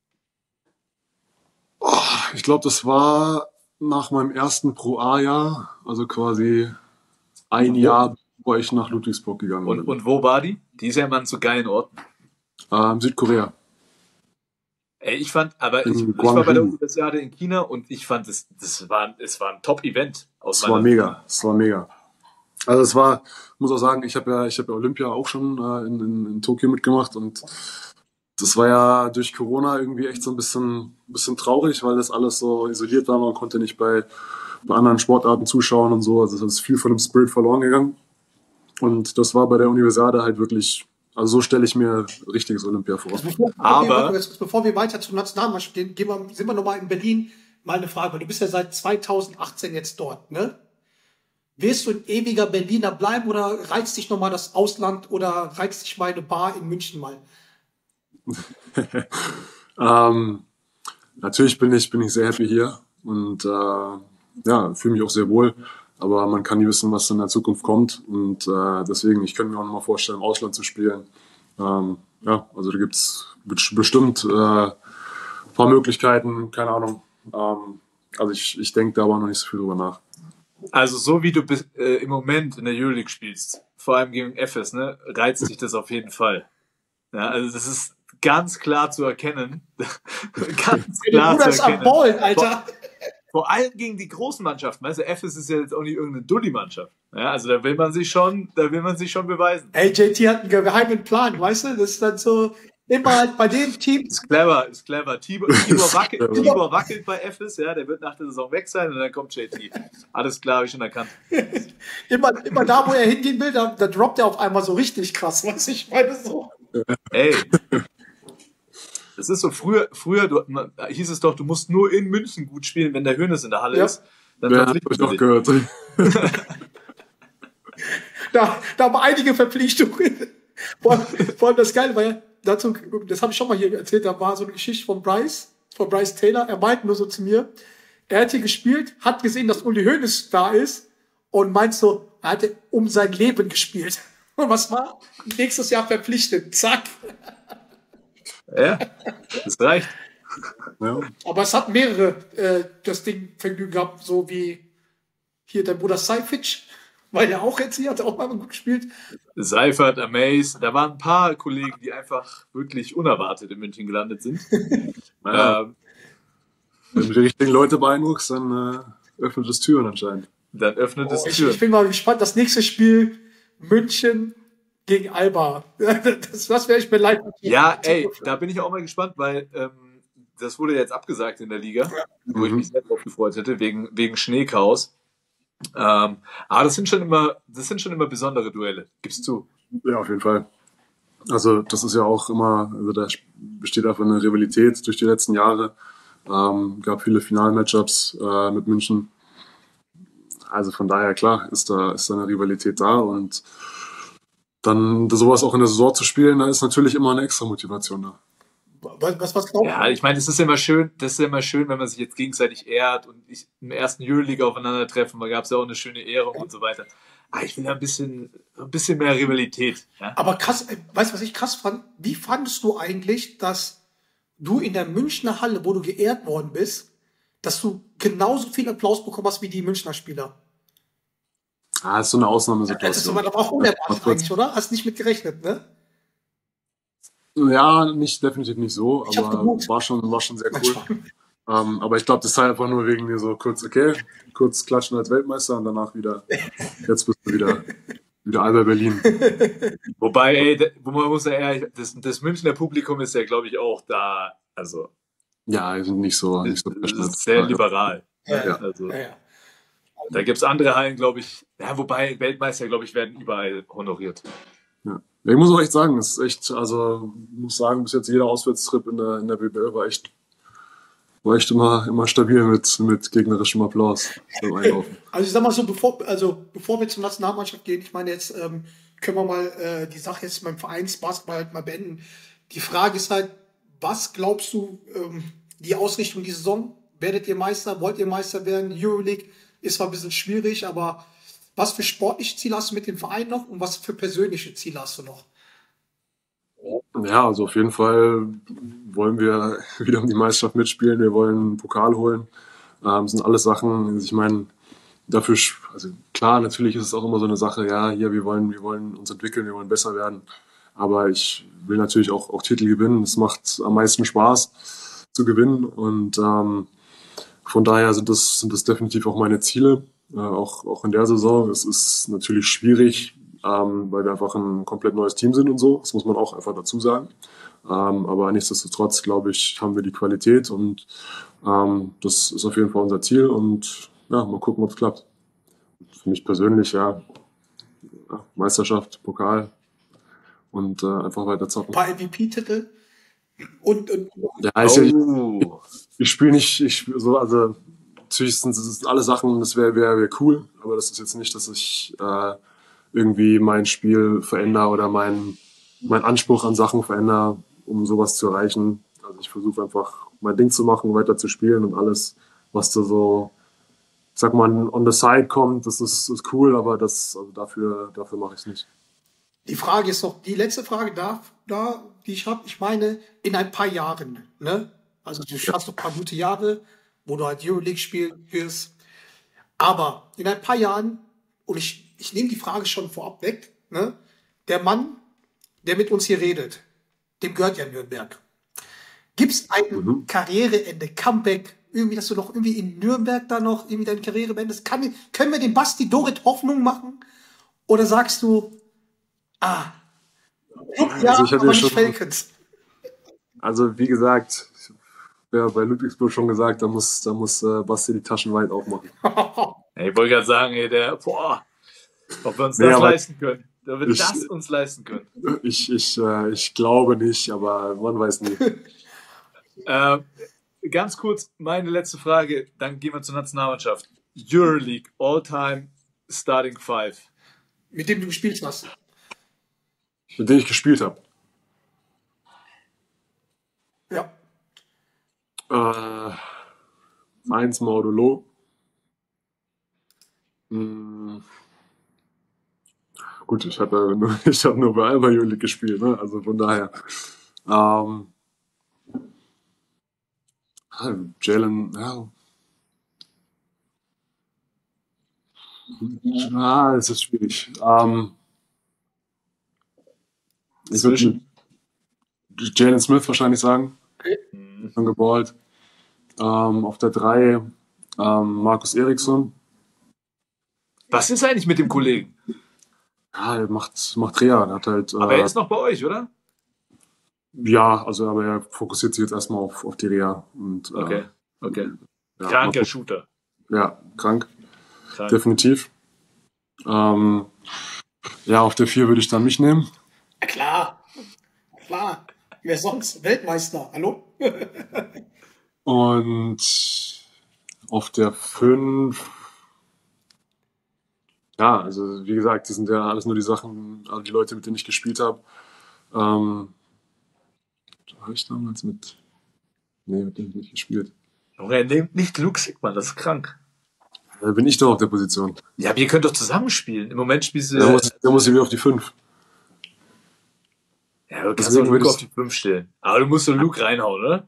Ich glaube, das war nach meinem ersten Pro-A-Jahr, also quasi ein Jahr, bevor ich nach Ludwigsburg gegangen bin. Und wo war die? Die ist ja immer an so geilen Orten. Südkorea. Ey, ich war bei der Universiade in China und ich fand, es war ein Top-Event. Es war mega. Also es war, muss auch sagen, ich habe ja Olympia auch schon in Tokio mitgemacht und das war ja durch Corona irgendwie echt so ein bisschen traurig, weil das alles so isoliert war. Man konnte nicht bei anderen Sportarten zuschauen und so. Also es ist viel von dem Spirit verloren gegangen. Und das war bei der Universiade halt wirklich, also so stelle ich mir richtiges Olympia vor. Bevor wir weiter zur Nationalmannschaft gehen, sind wir nochmal in Berlin. Mal eine Frage, weil du bist ja seit 2018 jetzt dort, ne? Wirst du ein ewiger Berliner bleiben oder reizt dich nochmal das Ausland oder reizt dich mal eine Bar in München mal? Natürlich bin ich sehr happy hier und fühle mich auch sehr wohl, aber man kann nie wissen, was in der Zukunft kommt und deswegen, ich könnte mir auch noch mal vorstellen, im Ausland zu spielen. Also da gibt's bestimmt ein paar Möglichkeiten, keine Ahnung. Also ich denke da aber noch nicht so viel drüber nach. Also so wie du im Moment in der Euroleague spielst, vor allem gegen Efes, ne, reizt dich das auf jeden Fall. Ja, also das ist ganz klar zu erkennen. Ganz klar zu erkennen. Am Ballen, Alter. Vor allem gegen die großen Mannschaften. Weißt du, Efes ist ja jetzt auch nicht irgendeine Dulli-Mannschaft. Ja, also da will man sich schon beweisen. Ey, JT hat einen geheimen Plan, weißt du? Das ist dann so immer halt bei dem Team. Ist clever. Tibor wackelt bei Efes, ja, der wird nach der Saison weg sein und dann kommt JT. Alles klar, habe ich schon erkannt. immer da, wo er hingehen will, da droppt er auf einmal so richtig krass, was ich meine so. Ey. Das ist so, früher hieß es doch, du musst nur in München gut spielen, wenn der Hoeneß in der Halle Ja. ist. Dann Ja, hab verpflichten ich wir auch dich. gehört. Da haben einige Verpflichtungen. Vor allem das Geile war ja, dazu, das habe ich schon mal hier erzählt, da war so eine Geschichte von Bryce Taylor. Er meinte nur so zu mir, er hat hier gespielt, hat gesehen, dass Uli Hoeneß da ist und meint so, er hatte um sein Leben gespielt. Und was war? Nächstes Jahr verpflichtet. Zack. Ja, das reicht. Ja. Aber es hat mehrere das Ding Vergnügen gehabt, so wie hier dein Bruder Seific, weil er auch jetzt hier hat, auch mal gut gespielt. Seifert, Amaze, da waren ein paar Kollegen, die einfach wirklich unerwartet in München gelandet sind. Ja. Wenn du die richtigen Leute beeindruckst, dann öffnet es Türen anscheinend. Dann öffnet es Ich Türen. bin mal gespannt, das nächste Spiel München gegen Alba. Das wäre ich mir leid. Ja, ey, da bin ich auch mal gespannt, weil das wurde jetzt abgesagt in der Liga, wo ich mich sehr drauf gefreut hätte, wegen Schneechaos. Aber das sind schon immer besondere Duelle, gibst zu. Ja, auf jeden Fall. Also das ist ja auch immer, also da besteht einfach eine Rivalität durch die letzten Jahre. Gab viele Final-Matchups mit München. Also von daher, klar, ist da eine Rivalität da und dann sowas auch in der Saison zu spielen, da ist natürlich immer eine extra Motivation da. Was glaubst Ja, ich meine, es ist immer schön, wenn man sich jetzt gegenseitig ehrt und im ersten Euroleague aufeinandertreffen, da gab es ja auch eine schöne Ehrung und so weiter. Aber ich will da ein bisschen mehr Rivalität. Ja? Aber krass, weißt du, was ich krass fand? Wie fandest du eigentlich, dass du in der Münchner Halle, wo du geehrt worden bist, dass du genauso viel Applaus bekommen hast wie die Münchner Spieler? Das ist so eine Das ist Ausnahmesituation. aber auch unerwartet eigentlich, oder? Hast nicht mit gerechnet, ne? Ja, definitiv nicht so, Ich hab aber gebucht. war schon sehr cool. Aber ich glaube, das ist halt einfach nur wegen mir so kurz klatschen als Weltmeister und danach wieder, jetzt bist du wieder Alba Berlin. Wobei, ey, man muss ja ehrlich, das Münchner Publikum ist ja, glaube ich, auch da, also Ja, die sind nicht so das ist sehr liberal. Ja. Also, Ja, ja. da gibt es andere Hallen, glaube ich, ja, wobei Weltmeister, glaube ich, werden überall honoriert. Ja. Ja, ich muss auch echt sagen, es ist echt, also muss sagen, bis jetzt jeder Auswärtstrip in der BBL war echt immer stabil mit gegnerischem Applaus beim Einlaufen. Also ich sag mal so, bevor wir zur Nationalmannschaft gehen, ich meine, jetzt können wir mal die Sache jetzt beim Vereinsbasketball halt mal beenden. Die Frage ist halt, was glaubst du, die Ausrichtung die Saison? Werdet ihr Meister? Wollt ihr Meister werden? Euroleague ist zwar ein bisschen schwierig, aber was für sportliche Ziele hast du mit dem Verein noch und was für persönliche Ziele hast du noch? Ja, also auf jeden Fall wollen wir wieder um die Meisterschaft mitspielen. Wir wollen einen Pokal holen. Das sind alles Sachen, also ich meine, dafür, also klar, natürlich ist es auch immer so eine Sache, ja, hier, wir wollen uns entwickeln, wir wollen besser werden. Aber ich will natürlich auch Titel gewinnen. Es macht am meisten Spaß zu gewinnen und von daher sind das definitiv auch meine Ziele, auch in der Saison. Es ist natürlich schwierig, weil wir einfach ein komplett neues Team sind und so. Das muss man auch einfach dazu sagen. Aber nichtsdestotrotz, glaube ich, haben wir die Qualität und das ist auf jeden Fall unser Ziel und ja, mal gucken, ob es klappt. Für mich persönlich, ja, Meisterschaft, Pokal und einfach weiter Ein zocken. paar MVP-Titel und Ja, Oh. ich spiele nicht, also natürlich sind das alle Sachen, das wäre cool, aber das ist jetzt nicht, dass ich irgendwie mein Spiel verändere oder mein Anspruch an Sachen verändere, um sowas zu erreichen. Also ich versuche einfach mein Ding zu machen, weiter zu spielen und alles, was da so, ich sag mal, on the side kommt, das ist cool, aber dafür mache ich es nicht. die Frage ist noch, die letzte Frage die ich habe, ich meine, in ein paar Jahren, ne? Also du hast noch ein paar gute Jahre, wo du halt Euroleague spielen wirst. Aber in ein paar Jahren, und ich nehme die Frage schon vorab weg, ne? Der Mann, der mit uns hier redet, dem gehört ja Nürnberg. Gibt es ein Karriereende, Comeback, irgendwie, dass du noch irgendwie in Nürnberg da noch irgendwie deine Karriere beendest? Können wir dem Basti Dorit Hoffnung machen? Oder sagst du, ja, Also ich hatte aber ja nicht schon- Falcons? Also wie gesagt, ich habe ja bei Ludwigsburg schon gesagt, da muss Basti die Taschen weit aufmachen. Ey, ich wollte gerade sagen, ey, ob wir uns Nee, das aber leisten können. Ob wir ich- das uns leisten können. Ich glaube nicht, aber man weiß nie. Ganz kurz, meine letzte Frage, dann gehen wir zur Nationalmannschaft. Euroleague, All-Time Starting Five. Mit dem du gespielt hast. Mit denen ich gespielt habe. Ja. 1 Modulo. Gut, ich habe nur bei Alba Euroleague gespielt, ne? Also von daher. Jalen, ja. Es ist schwierig. Ich würde Jalen Smith wahrscheinlich sagen. Okay. Schon geballt. Auf der 3 Markus Eriksson. Was ist eigentlich mit dem Kollegen? Ja, er macht Reha. Er hat halt, Aber er ist noch bei euch, oder? ja, also aber er fokussiert sich jetzt erstmal auf die Reha. Und, Okay. ja, Kranker Shooter. Ja, krank. Krank. Definitiv. Ja, auf der 4 würde ich dann mich nehmen. Ja, klar. Klar. Wer sonst? Weltmeister. Hallo? Und auf der 5, ja, also wie gesagt, das sind ja alles nur die Sachen, also die Leute, mit denen ich gespielt habe. Habe ich damals mit denen habe ich nicht gespielt. Junge, er nimmt nicht Luke Sigman, das ist krank. Da bin ich doch auf der Position. Ja, aber ihr könnt doch zusammenspielen. Im Moment spielst du... Der muss wieder auf die 5. Ja, du kannst Deswegen doch würde Luke ich- auf die 5 stellen. Aber du musst doch Luke reinhauen, oder?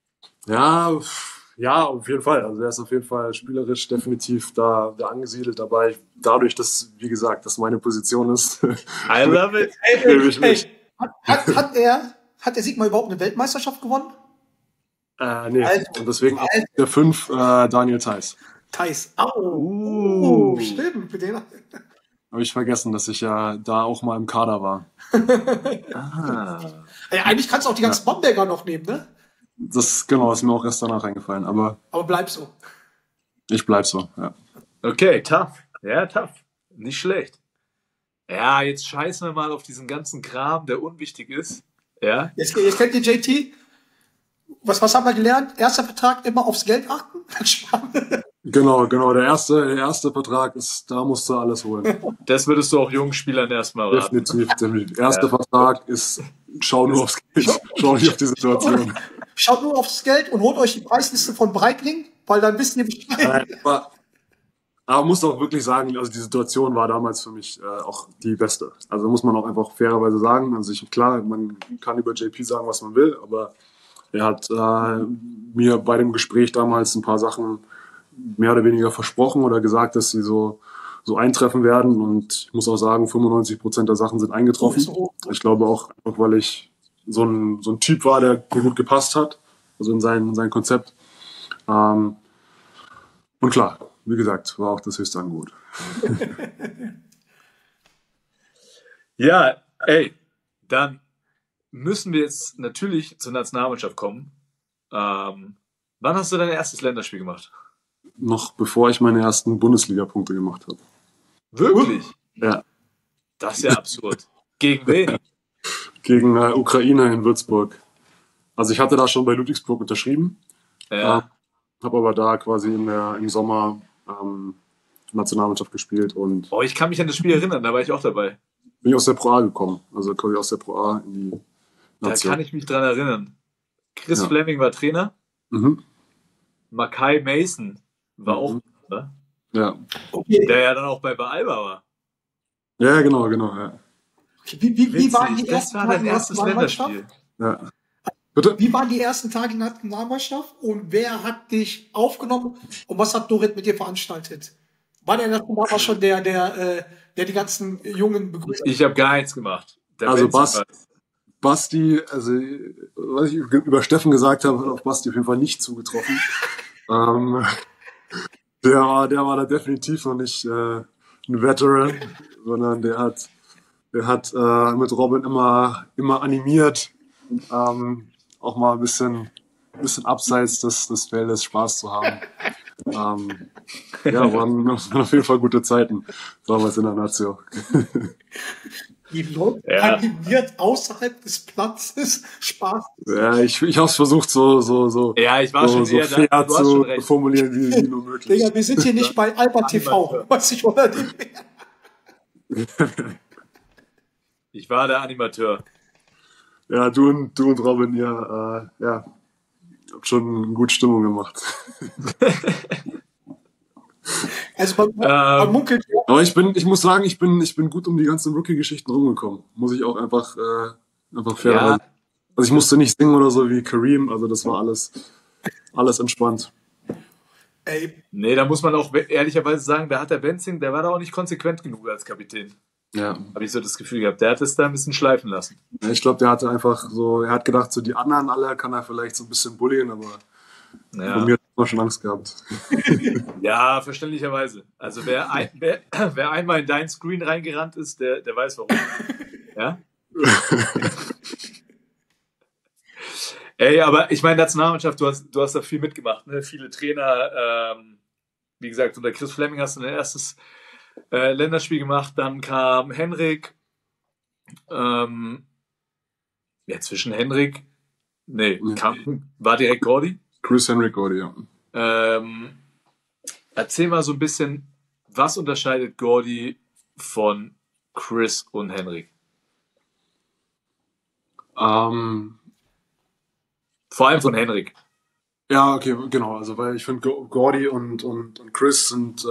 Ja, auf jeden Fall. Also er ist auf jeden Fall spielerisch definitiv da angesiedelt dabei. Dadurch, dass, wie gesagt, das meine Position ist. I love it. Will ich nicht. Hat der Sigma überhaupt eine Weltmeisterschaft gewonnen? Nee. Also- Und deswegen auf der 5 Daniel Theiss. Thais. Au. Stimmt. Mit denen. Habe ich vergessen, dass ich ja da auch mal im Kader war. Ah. Ja, eigentlich kannst du auch die ganzen Bamberger noch nehmen, ne? Das genau, ist mir auch erst danach eingefallen. Aber Aber bleib so. ich bleib so, ja. Okay, tough. Ja, tough. Nicht schlecht. Ja, jetzt scheißen wir mal auf diesen ganzen Kram, der unwichtig ist. Ja. Jetzt kennt ihr JT. Was haben wir gelernt? Erster Vertrag, immer aufs Geld achten. Genau. Der erste Vertrag ist, da musst du alles holen. Das würdest du auch jungen Spielern erstmal raten. Definitiv. Erster Vertrag ist, schau nur aufs Geld. Schau nicht auf die Situation. Schaut nur aufs Geld und holt euch die Preisliste von Breitling, weil dann wisst ihr Bescheid. Aber man muss auch wirklich sagen, also die Situation war damals für mich auch die beste. Also muss man auch einfach fairerweise sagen. Also klar, man kann über JP sagen, was man will, aber er hat mir bei dem Gespräch damals ein paar Sachen mehr oder weniger versprochen oder gesagt, dass sie so eintreffen werden. Und ich muss auch sagen, 95% der Sachen sind eingetroffen. Ich glaube auch, weil ich so ein Typ war, der gut gepasst hat, also in sein Konzept. Und klar, wie gesagt, war auch das höchste Angebot. Ja, ey, dann müssen wir jetzt natürlich zur Nationalmannschaft kommen. Wann hast du dein erstes Länderspiel gemacht? Noch bevor ich meine ersten Bundesliga-Punkte gemacht habe. Wirklich? Ja, Das ist ja absurd. Gegen wen? gegen Ukraine in Würzburg. Also ich hatte da schon bei Ludwigsburg unterschrieben, Ja. habe aber da quasi im Sommer Nationalmannschaft gespielt und Oh, ich kann mich an das Spiel erinnern, da war ich auch dabei. bin ich aus der Pro A gekommen. Also quasi aus der Pro A in die Da Nation. kann ich mich dran erinnern. Chris Ja. Fleming war Trainer. Mhm. Mackay Mason war auch, ne? Ja. Okay. Der ja dann auch bei Alba war. Ja, genau, ja. Wie waren die Das ersten war Tage dein in der erstes Nationalmannschaft? Länderspiel. Ja. Bitte? Wie waren die ersten Tage in der Nationalmannschaft und wer hat dich aufgenommen und was hat Dorit mit dir veranstaltet? War der Nationalmannschaft schon der die ganzen Jungen begrüßt? Ich habe gar nichts gemacht. Der Also Benzi war- Basti, also was ich über Steffen gesagt habe, hat auf Basti auf jeden Fall nicht zugetroffen. Der war da definitiv noch nicht ein Veteran, sondern der hat mit Robin immer animiert, auch mal ein bisschen abseits des Feldes Spaß zu haben. Ja, waren auf jeden Fall gute Zeiten damals in der Nazio. Die Leute Ja. animiert außerhalb des Platzes Spaß. Ja, ich habe es versucht, so Ja, ich war schon so eher da. fair Du hast zu schon recht. formulieren, wie nur möglich. Digga, wir sind hier nicht bei Alba TV. Animateur. Was ich oder dem. Ich war der Animateur. Ja, du und Robin, ja, habt schon gut Stimmung gemacht. Also man munkelt ja. Aber ich muss sagen, ich bin gut um die ganzen Rookie-Geschichten rumgekommen. Muss ich auch einfach fair Ja. sagen. Also ich musste nicht singen oder so wie Kareem, also das war alles entspannt. Ey, Nee, da muss man auch ehrlicherweise sagen, der Benzing, der war da auch nicht konsequent genug als Kapitän. Ja. Habe ich so das Gefühl gehabt. Der hat es da ein bisschen schleifen lassen. Ja, ich glaube, der hatte einfach so, er hat gedacht, so die anderen alle kann er vielleicht so ein bisschen bullien, aber von Ja, mir hat er schon Angst gehabt. ja, verständlicherweise. Also wer einmal in dein Screen reingerannt ist, der weiß warum. Ja? Ey, aber ich meine, Nationalmannschaft, du hast da viel mitgemacht, ne? Viele Trainer, wie gesagt, unter Chris Fleming hast du dein erstes Länderspiel gemacht, dann kam Henrik, zwischen Henrik, war direkt Gordy. Chris Henrik Gordy, ja. Erzähl mal so ein bisschen, was unterscheidet Gordy von Chris und Henrik? Vor allem von Henrik. Ja, okay, genau. Also weil ich finde, Gordy und Chris sind,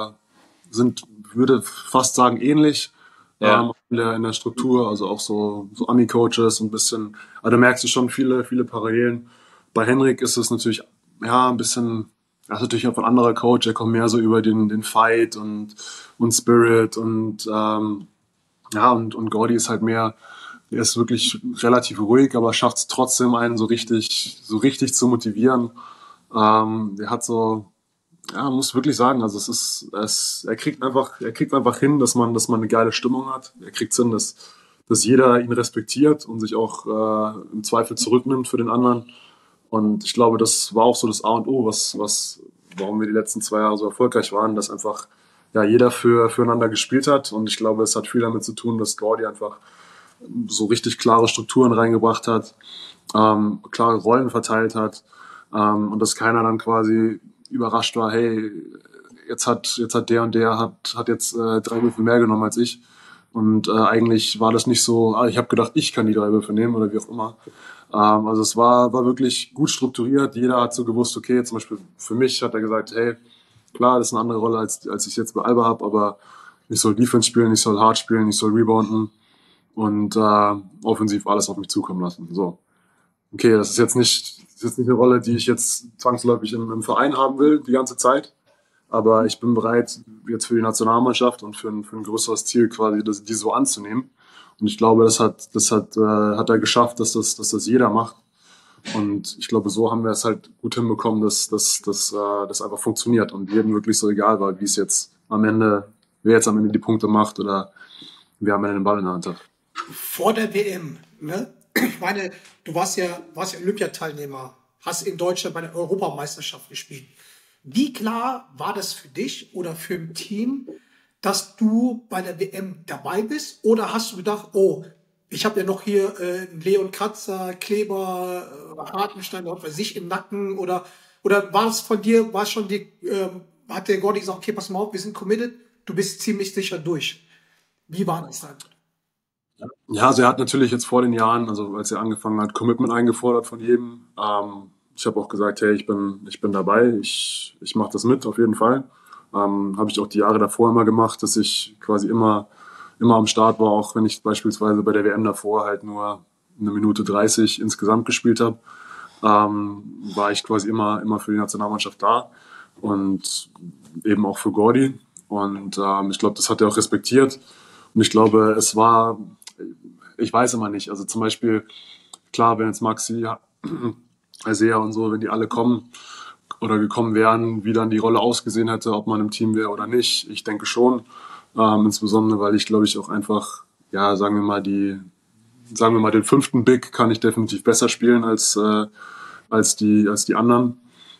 würde fast sagen, ähnlich. Ja. In der Struktur, also auch so Ami-Coaches ein bisschen, aber da merkst du schon viele Parallelen. Bei Henrik ist es natürlich, ja, ein bisschen, er ist natürlich auch ein anderer Coach, er kommt mehr so über den Fight und Spirit und Gordy ist halt mehr, er ist wirklich relativ ruhig, aber schafft es trotzdem, einen so richtig zu motivieren. Er hat so, ja, man muss wirklich sagen, also er kriegt einfach hin, dass man eine geile Stimmung hat. Er kriegt es hin, dass jeder ihn respektiert und sich auch im Zweifel zurücknimmt für den anderen. Und ich glaube, das war auch so das A und O, warum wir die letzten 2 Jahre so erfolgreich waren, dass einfach jeder füreinander gespielt hat. Und ich glaube, es hat viel damit zu tun, dass Gordy einfach so richtig klare Strukturen reingebracht hat, klare Rollen verteilt hat, und dass keiner dann quasi überrascht war, hey, jetzt hat der und der hat jetzt 3 Würfe mehr genommen als ich. Und eigentlich war das nicht so, ich habe gedacht, ich kann die 3 Würfe nehmen oder wie auch immer. Also es war wirklich gut strukturiert. Jeder hat so gewusst, okay, zum Beispiel für mich hat er gesagt, hey, klar, das ist eine andere Rolle, als ich jetzt bei Alba habe, aber ich soll Defense spielen, ich soll hart spielen, ich soll rebounden und offensiv alles auf mich zukommen lassen. So. Okay, das ist jetzt nicht eine Rolle, die ich jetzt zwangsläufig im Verein haben will, die ganze Zeit. Aber ich bin bereit, jetzt für die Nationalmannschaft und für ein größeres Ziel quasi die so anzunehmen. Und ich glaube, das hat er geschafft, dass das jeder macht. Und ich glaube, so haben wir es halt gut hinbekommen, dass das einfach funktioniert und jedem wirklich so egal war, wie es jetzt wer jetzt am Ende die Punkte macht oder wer am Ende den Ball in der Hand hat. Vor der WM, ne? Ich meine, du warst ja Olympiateilnehmer, hast in Deutschland bei der Europameisterschaft gespielt. Wie klar war das für dich oder für ein Team, dass du bei der WM dabei bist? Oder hast du gedacht, oh, ich habe ja noch hier Leon Kratzer, Kleber, Hartenstein, was weiß ich, im Nacken? Oder war es von dir, hat der Gordy gesagt, okay, pass mal auf, wir sind committed, du bist ziemlich sicher durch. Wie war das dann? Ja, also er hat natürlich jetzt vor den Jahren, also als er angefangen hat, Commitment eingefordert von jedem. Ich habe auch gesagt, hey, ich bin dabei, ich mache das mit, auf jeden Fall. Habe ich auch die Jahre davor immer gemacht, dass ich quasi immer am Start war, auch wenn ich beispielsweise bei der WM davor halt nur 1:30 insgesamt gespielt habe, war ich quasi immer für die Nationalmannschaft da und eben auch für Gordy. Und ich glaube, das hat er auch respektiert. Und ich glaube, ich weiß immer nicht, also zum Beispiel, klar, wenn jetzt Maxi, Isaiah und so, wenn die alle kommen oder gekommen wären, wie dann die Rolle ausgesehen hätte, ob man im Team wäre oder nicht. Ich denke schon, insbesondere, weil ich glaube ich auch einfach, ja, sagen wir mal den 5. Big kann ich definitiv besser spielen als die anderen.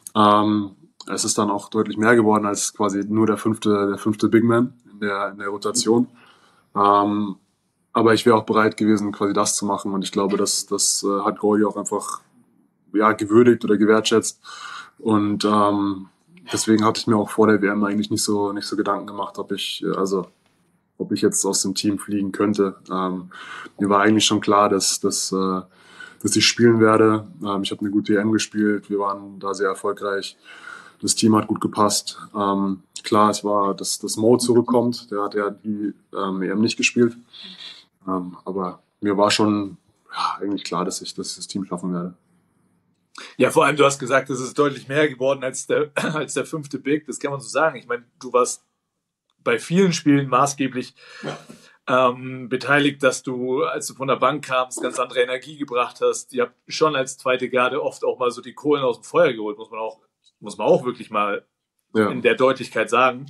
Es ist dann auch deutlich mehr geworden als quasi nur der fünfte Big Man in der Rotation. aber ich wäre auch bereit gewesen, quasi das zu machen. Und ich glaube, das hat Gordy auch einfach gewürdigt oder gewertschätzt. Und deswegen hatte ich mir auch vor der WM eigentlich nicht so Gedanken gemacht, ob ich jetzt aus dem Team fliegen könnte. Mir war eigentlich schon klar, dass ich spielen werde. Ich habe eine gute EM gespielt. Wir waren da sehr erfolgreich. Das Team hat gut gepasst. Klar, es war, dass Mo zurückkommt. Der hat ja die EM nicht gespielt. Aber mir war schon eigentlich klar, dass ich das Team schaffen werde. Ja, vor allem, du hast gesagt, es ist deutlich mehr geworden als der 5. Big. Das kann man so sagen. Ich meine, du warst bei vielen Spielen maßgeblich beteiligt, dass du, als du von der Bank kamst, ganz andere Energie gebracht hast. Ihr habt schon als zweite Garde oft auch mal so die Kohlen aus dem Feuer geholt, muss man auch wirklich mal in der Deutlichkeit sagen.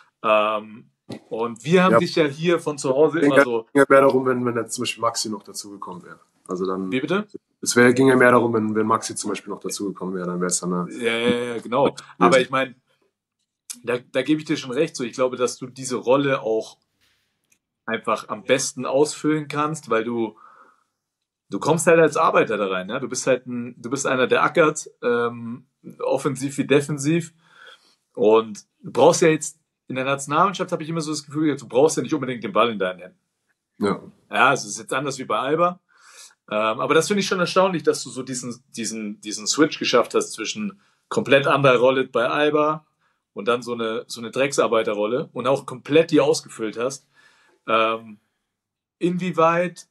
Und wir haben dich ja hier von zu Hause immer so... Es ging ja mehr darum, wenn jetzt zum Beispiel Maxi noch dazugekommen wäre. Also dann... Wie bitte? Ging ja mehr darum, wenn Maxi zum Beispiel noch dazugekommen wäre, dann wäre es dann... Ja, genau. Aber ich meine, da gebe ich dir schon recht. So, ich glaube, dass du diese Rolle auch einfach am besten ausfüllen kannst, weil du kommst halt als Arbeiter da rein. Ja? Du bist einer, der ackert, offensiv wie defensiv. Und du brauchst ja jetzt, in der Nationalmannschaft habe ich immer so das Gefühl, du brauchst ja nicht unbedingt den Ball in deinen Händen. Ja, es ist jetzt anders wie bei Alba. Aber das finde ich schon erstaunlich, dass du so diesen Switch geschafft hast zwischen komplett anderer Rolle bei Alba und dann so eine Drecksarbeiterrolle und auch komplett die ausgefüllt hast. Inwieweit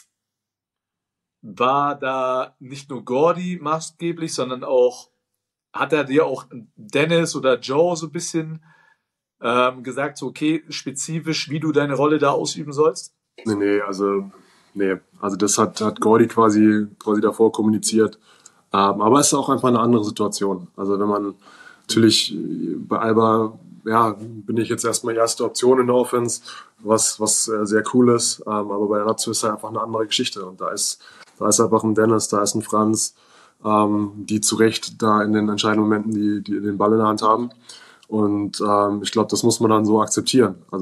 war da nicht nur Gordy maßgeblich, sondern auch, hat er dir auch Dennis oder Joe so ein bisschen gesagt, so okay, spezifisch, wie du deine Rolle da ausüben sollst? Nee, also das hat Gordy quasi davor kommuniziert. Aber es ist auch einfach eine andere Situation. Also wenn man natürlich bei Alba, bin ich jetzt erstmal erste Option in der Offense, was sehr cool ist. Aber bei der Lazio ist halt einfach eine andere Geschichte. Und da ist einfach ein Dennis, da ist ein Franz, die zu Recht da in den entscheidenden Momenten die den Ball in der Hand haben. Und ich glaube, das muss man dann so akzeptieren. Also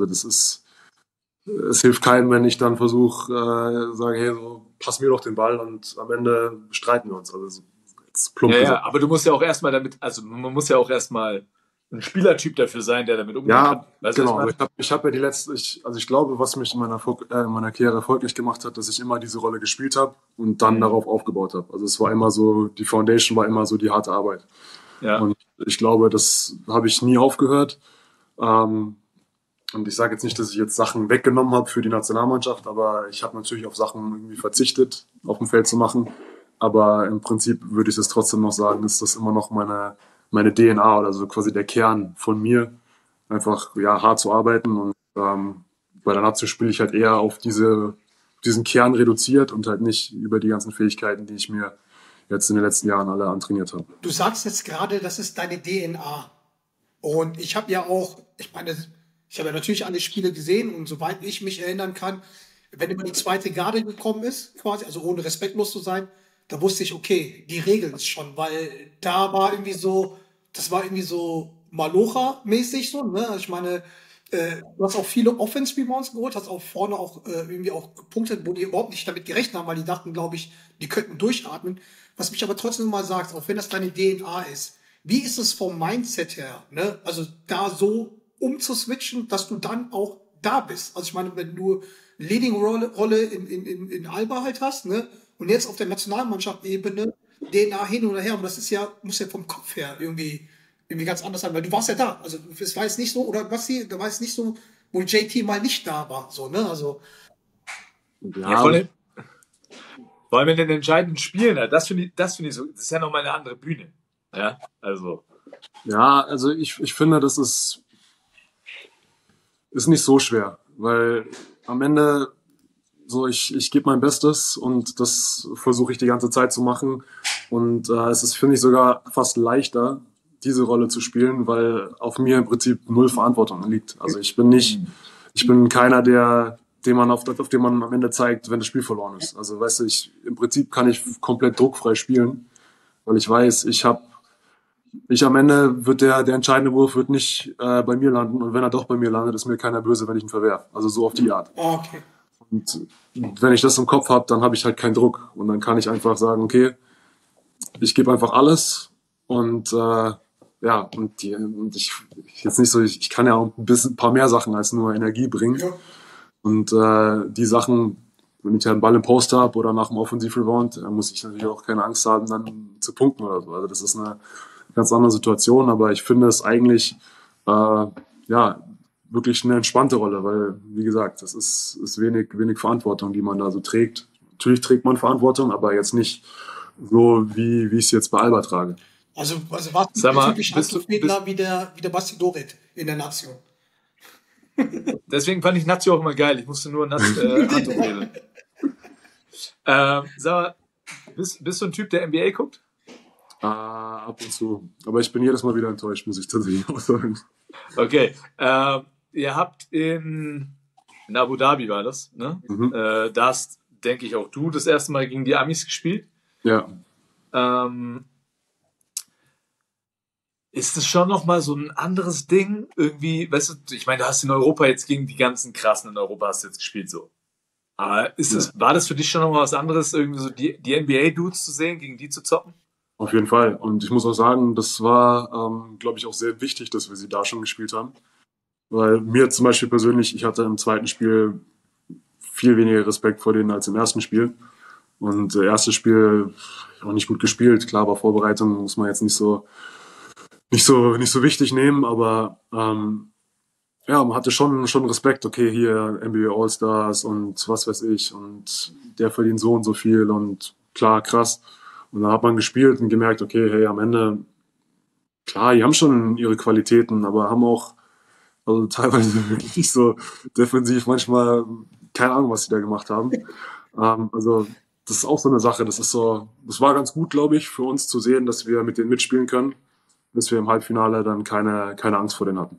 es hilft keinem, wenn ich dann versuche, sage, hey, so, pass mir doch den Ball und am Ende streiten wir uns. Also jetzt plump gesagt. Aber du musst ja auch erstmal man muss ja auch erstmal ein Spielertyp dafür sein, der damit umgehen kann. Weißt genau. Ich habe ja ich glaube, was mich in meiner Karriere erfolgreich gemacht hat, dass ich immer diese Rolle gespielt habe und dann darauf aufgebaut habe. Also es war immer so, die Foundation war immer so die harte Arbeit. Ja. Und ich glaube, das habe ich nie aufgehört. Und ich sage jetzt nicht, dass ich jetzt Sachen weggenommen habe für die Nationalmannschaft, aber ich habe natürlich auf Sachen irgendwie verzichtet, auf dem Feld zu machen. Aber im Prinzip würde ich es trotzdem noch sagen, ist das immer noch meine DNA oder so quasi der Kern von mir, einfach hart zu arbeiten. Und bei der Nazio spiele ich halt eher auf diesen Kern reduziert und halt nicht über die ganzen Fähigkeiten, die ich mir jetzt in den letzten Jahren alle antrainiert habe. Du sagst jetzt gerade, das ist deine DNA. Und ich habe ja auch, ich habe ja natürlich alle Spiele gesehen und soweit ich mich erinnern kann, wenn immer die zweite Garde gekommen ist, quasi, also ohne respektlos zu sein, da wusste ich, okay, die regeln es schon, weil da war irgendwie so, das war irgendwie so Malocha-mäßig so, ne? Also ich meine, du hast auch viele Offense-Rebounds geholt, hast auch vorne auch irgendwie auch gepunktet, wo die überhaupt nicht damit gerechnet haben, weil die dachten, glaube ich, die könnten durchatmen. Was mich aber trotzdem mal sagt, auch wenn das deine DNA ist, wie ist es vom Mindset her, ne? Also da so umzuswitchen, dass du dann auch da bist. Also ich meine, wenn du Leading-Rolle in Alba halt hast, ne? Und jetzt auf der Nationalmannschaft-Ebene DNA hin oder her, aber das muss ja vom Kopf her irgendwie ganz anders sein, weil du warst ja da. Also es war jetzt nicht so, oder was da war jetzt nicht so, wo JT mal nicht da war, so, ne? Also. Ja, vor allem in den entscheidenden Spielen, das finde ich so, das ist ja nochmal eine andere Bühne. Ja, also. Ja, also ich finde, das ist nicht so schwer, weil am Ende so, ich gebe mein Bestes und das versuche ich die ganze Zeit zu machen. Und es ist, finde ich, sogar fast leichter, diese Rolle zu spielen, weil auf mir im Prinzip null Verantwortung liegt. Also ich bin keiner, auf den man am Ende zeigt, wenn das Spiel verloren ist. Also weißt du, im Prinzip kann ich komplett druckfrei spielen, weil ich weiß, am Ende wird der entscheidende Wurf wird nicht bei mir landen und wenn er doch bei mir landet, ist mir keiner böse, wenn ich ihn verwerfe. Also so auf die Art. Okay. Und wenn ich das im Kopf habe, dann habe ich halt keinen Druck. Und dann kann ich einfach sagen, okay, ich gebe einfach alles und ja, und ich jetzt nicht so, ich kann ja auch ein paar mehr Sachen als nur Energie bringen. Ja. Und die Sachen, wenn ich halt einen Ball im Post habe oder nach dem Offensiv-Rebound, muss ich natürlich auch keine Angst haben, dann zu punkten oder so. Also das ist eine ganz andere Situation, aber ich finde es eigentlich ja wirklich eine entspannte Rolle, weil, wie gesagt, das ist wenig Verantwortung, die man da so trägt. Natürlich trägt man Verantwortung, aber jetzt nicht so, wie ich es jetzt bei Alba trage. Also war Sag mal, typisch Anzugredner wie der Basti Doret in der Nation. Deswegen fand ich Nazio auch immer geil. Ich musste nur Anto reden. Sag mal, bist du ein Typ, der NBA guckt? Ab und zu. Aber ich bin jedes Mal wieder enttäuscht, muss ich tatsächlich auch sagen. Okay. Ihr habt in Abu Dhabi war das, ne? Mhm. Da hast, denke ich, auch du das erste Mal gegen die Amis gespielt. Ja. Ist es schon nochmal so ein anderes Ding? Irgendwie, weißt du, ich meine, du hast in Europa jetzt gegen die ganzen Krassen in Europa hast du jetzt gespielt, so. Aber war das für dich schon nochmal was anderes, irgendwie so die NBA-Dudes zu sehen, gegen die zu zocken? Auf jeden Fall. Und ich muss auch sagen, das war, glaube ich, auch sehr wichtig, dass wir sie da schon gespielt haben. Weil mir zum Beispiel persönlich, ich hatte im zweiten Spiel viel weniger Respekt vor denen als im ersten Spiel. Und erstes Spiel auch nicht gut gespielt. Klar, bei Vorbereitung muss man jetzt nicht so wichtig nehmen, aber ja, man hatte schon Respekt. Okay, hier NBA All-Stars und was weiß ich und der verdient so und so viel und klar, krass. Und dann hat man gespielt und gemerkt, okay, hey, am Ende, klar, die haben schon ihre Qualitäten, aber haben auch, also teilweise wirklich so defensiv manchmal, keine Ahnung, was sie da gemacht haben. Also, das ist auch so eine Sache. Das war ganz gut, glaube ich, für uns zu sehen, dass wir mit denen mitspielen können, dass wir im Halbfinale dann keine Angst vor denen hatten.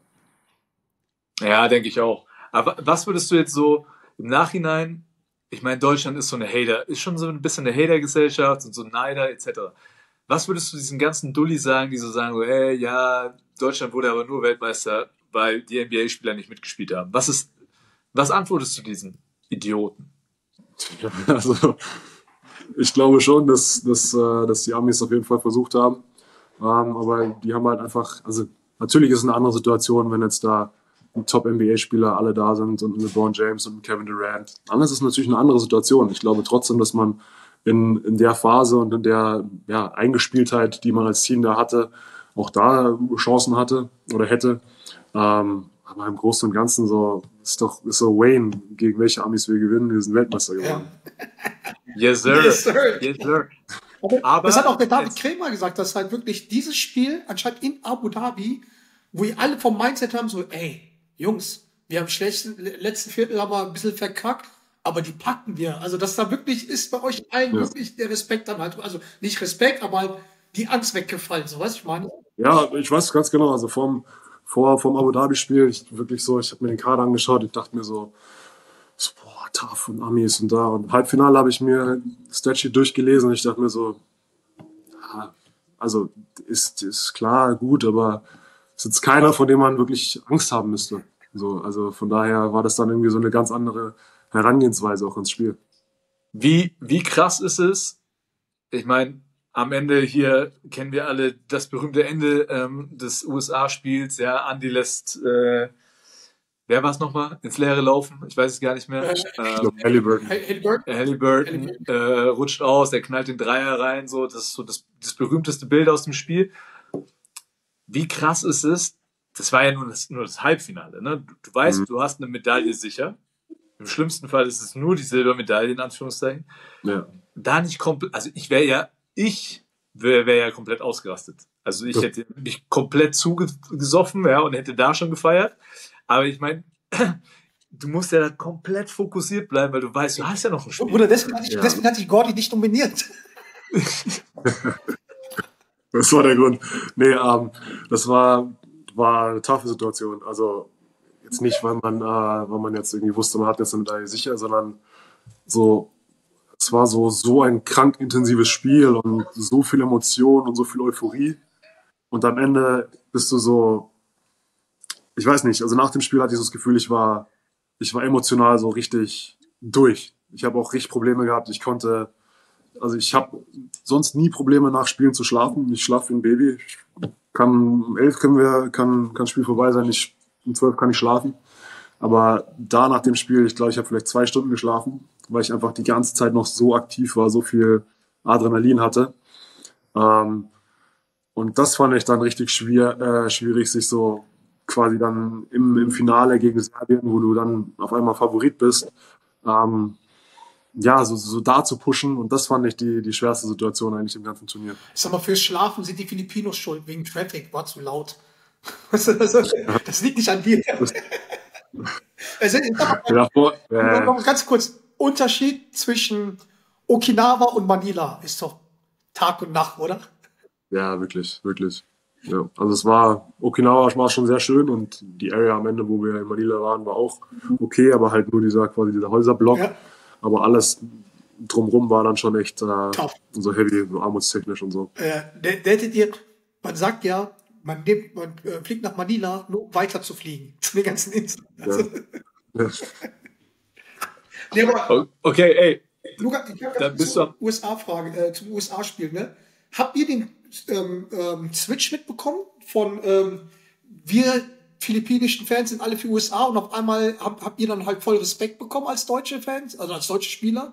Ja, denke ich auch. Aber was würdest du jetzt so im Nachhinein, ich meine, Deutschland ist ist schon so ein bisschen eine Hater-Gesellschaft und so Neider etc. Was würdest du diesen ganzen Dulli sagen, die so sagen, so, ey, ja, Deutschland wurde aber nur Weltmeister, weil die NBA-Spieler nicht mitgespielt haben? Was antwortest du diesen Idioten? Also, ich glaube schon, dass die Amis auf jeden Fall versucht haben. Aber die haben halt einfach, also natürlich ist es eine andere Situation, wenn jetzt da die Top-NBA-Spieler alle da sind und LeBron James und Kevin Durant. Anders ist natürlich eine andere Situation. Ich glaube trotzdem, dass man in der Phase und in der Eingespieltheit, die man als Team da hatte, auch da Chancen hatte oder hätte. Aber im Großen und Ganzen ist so Wayne, gegen welche Amis wir gewinnen, wir sind Weltmeister geworden. Yes, sir. Yes, sir. Yes, sir. Aber das hat auch der David Krämer gesagt, dass halt wirklich dieses Spiel anscheinend in Abu Dhabi, wo ihr alle vom Mindset haben, so, ey, Jungs, wir haben letzten Viertel haben wir ein bisschen verkackt, aber die packen wir. Also, dass da wirklich ist bei euch allen wirklich der Respekt dann halt, also nicht Respekt, aber halt die Angst weggefallen, so, weißt du, ich meine? Ja, ich weiß ganz genau, also vom Abu Dhabi-Spiel, ich habe mir den Kader angeschaut, ich dachte mir so boah, tough und Amis und da. Und im Halbfinale habe ich mir Statue durchgelesen und ich dachte mir so, ja, also ist klar, gut, aber ist jetzt keiner, vor dem man wirklich Angst haben müsste. So, also von daher war das dann irgendwie so eine ganz andere Herangehensweise auch ins Spiel. Wie krass ist es? Ich meine, am Ende hier kennen wir alle das berühmte Ende des USA-Spiels. Ja, Andy lässt, wer war es nochmal, ins Leere laufen? Ich weiß es gar nicht mehr. Halliburton rutscht aus, der knallt den Dreier rein. So, das ist so das berühmteste Bild aus dem Spiel. Wie krass ist es? Das war ja nur das Halbfinale. Ne? Du weißt, du hast eine Medaille sicher. Im schlimmsten Fall ist es nur die Silbermedaille, in Anführungszeichen. Ja. Da nicht komplett, also ich wäre ja komplett ausgerastet. Also ich hätte mich komplett zugesoffen, ja, und hätte da schon gefeiert. Aber ich meine, du musst ja komplett fokussiert bleiben, weil du weißt, du hast ja noch ein Spiel. Oder deswegen hat sich Gordy nicht nominiert. Das war der Grund. Nee, das war eine taffe Situation. Also jetzt nicht, weil man jetzt irgendwie wusste, man hat jetzt eine Medaille sicher, sondern es war so ein krank intensives Spiel und so viel Emotion und so viel Euphorie. Und am Ende bist du so, ich weiß nicht, also nach dem Spiel hatte ich so das Gefühl, ich war emotional so richtig durch. Ich habe auch richtig Probleme gehabt. Ich habe sonst nie Probleme nach Spielen zu schlafen. Ich schlafe wie ein Baby. Um 11 kann das Spiel vorbei sein. Um 12 kann ich schlafen. Aber da nach dem Spiel, ich glaube, ich habe vielleicht 2 Stunden geschlafen, weil ich einfach die ganze Zeit noch so aktiv war, so viel Adrenalin hatte. Und das fand ich dann richtig schwierig, sich so quasi dann im Finale gegen Serbien, wo du dann auf einmal Favorit bist, ja, so da zu pushen. Und das fand ich die schwerste Situation eigentlich im ganzen Turnier. Ich sag mal, fürs Schlafen sind die Filipinos schuld, wegen Traffic, war zu laut. Das liegt nicht an dir. Noch ganz kurz, Unterschied zwischen Okinawa und Manila ist doch Tag und Nacht, oder? Ja, wirklich, wirklich. Ja, also Okinawa war schon sehr schön und die Area am Ende, wo wir in Manila waren, war auch okay, aber halt nur dieser Häuserblock. Ja. Aber alles drumrum war dann schon echt so heavy, so armutstechnisch und so. Man sagt ja, man fliegt nach Manila, nur um weiter zu fliegen, zu den ganzen Inseln. Ja. Okay, ey. Luca, ich habe eine USA-Frage, zum USA-Spiel, ne? Habt ihr den Switch mitbekommen von wir philippinischen Fans sind alle für USA und auf einmal habt ihr dann halt voll Respekt bekommen als deutsche Fans, also als deutsche Spieler?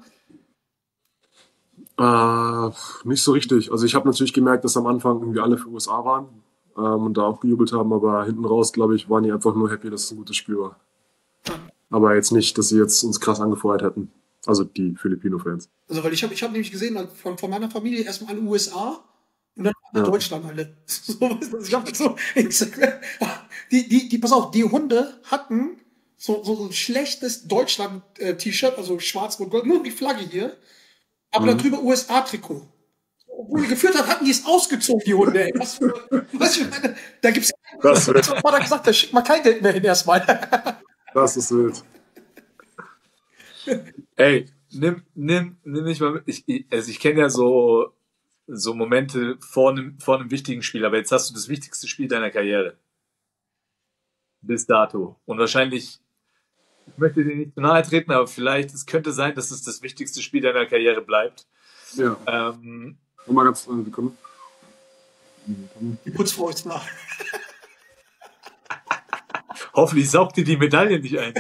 Nicht so richtig. Also ich habe natürlich gemerkt, dass am Anfang irgendwie alle für USA waren und da auch gejubelt haben, aber hinten raus, glaube ich, waren die einfach nur happy, dass es ein gutes Spiel war. Aber jetzt nicht, dass sie jetzt uns krass angefeuert hätten. Also die Filipino-Fans. Also weil ich hab nämlich gesehen, von meiner Familie erstmal alle USA und dann Deutschland alle. Ich hab so pass auf, die Hunde hatten so ein schlechtes Deutschland-T-Shirt, also schwarz-rot-gold, nur die Flagge hier, aber darüber USA-Trikot. Obwohl die geführt hat, hatten die es ausgezogen, die Hunde. Ey. Was für eine, da gibt's das hat Vater gesagt, da schickt mal kein Geld mehr hin erstmal. Das ist wild. Ey, nimm mich mal mit. Ich kenne ja so Momente vor einem wichtigen Spiel, aber jetzt hast du das wichtigste Spiel deiner Karriere. Bis dato. Und wahrscheinlich, ich möchte dir nicht zu nahe treten, aber vielleicht, es könnte sein, dass es das wichtigste Spiel deiner Karriere bleibt. Ja. Mal ganz eine Sekunde. Die Putzfrau ist nach. Hoffentlich saugt dir die Medaille nicht ein.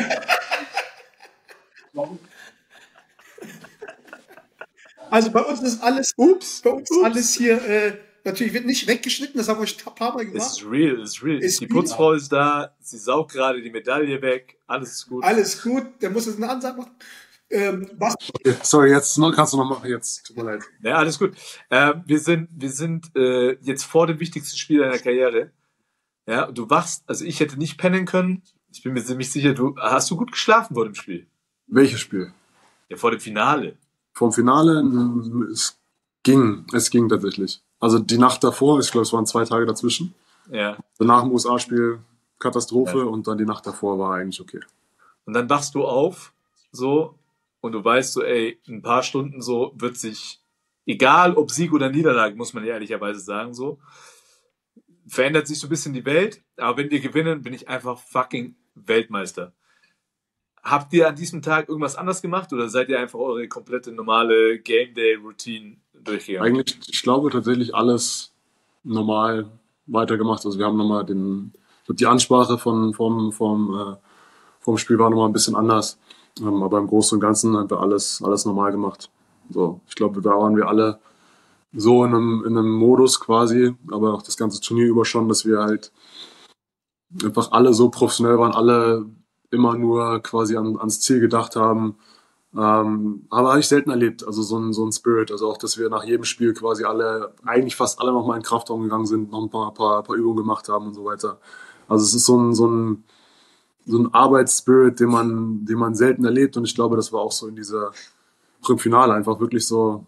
Also bei uns ist alles, alles hier, natürlich wird nicht weggeschnitten, das haben wir euch ein paar Mal gemacht. Es ist real. Die Putzfrau ist da, sie saugt gerade die Medaille weg, alles ist gut. Alles gut, der muss jetzt eine Ansage machen. Okay, sorry, jetzt kannst du noch machen, jetzt, tut mir leid. Ja, alles gut. Wir sind jetzt vor dem wichtigsten Spiel deiner Karriere. Ja, du wachst, also ich hätte nicht pennen können, ich bin mir ziemlich sicher, hast du gut geschlafen vor dem Spiel? Welches Spiel? Ja, vor dem Finale. Vom Finale, es ging tatsächlich. Also die Nacht davor, ich glaube, es waren 2 Tage dazwischen. Ja. Nach dem USA-Spiel Katastrophe und dann die Nacht davor war eigentlich okay. Und dann wachst du auf, so, und du weißt so, ey, ein paar Stunden so wird sich, egal ob Sieg oder Niederlage, muss man ehrlicherweise sagen, so, verändert sich so ein bisschen die Welt, aber wenn wir gewinnen, bin ich einfach fucking Weltmeister. Habt ihr an diesem Tag irgendwas anders gemacht oder seid ihr einfach eure komplette normale Game Day Routine durchgegangen? Eigentlich, ich glaube tatsächlich alles normal weitergemacht. Also wir haben nochmal die Ansprache vom Spiel war nochmal ein bisschen anders. Aber im Großen und Ganzen haben wir alles normal gemacht. So, ich glaube, da waren wir alle so in einem Modus quasi, aber auch das ganze Turnier über schon, dass wir halt einfach alle so professionell waren, alle immer nur quasi ans Ziel gedacht haben. Aber habe ich selten erlebt, also so ein Spirit, also auch, dass wir nach jedem Spiel quasi eigentlich fast alle nochmal in den Kraftraum gegangen sind, noch ein paar Übungen gemacht haben und so weiter. Also es ist so ein Arbeitsspirit, den man selten erlebt, und ich glaube, das war auch so im Finale einfach wirklich so,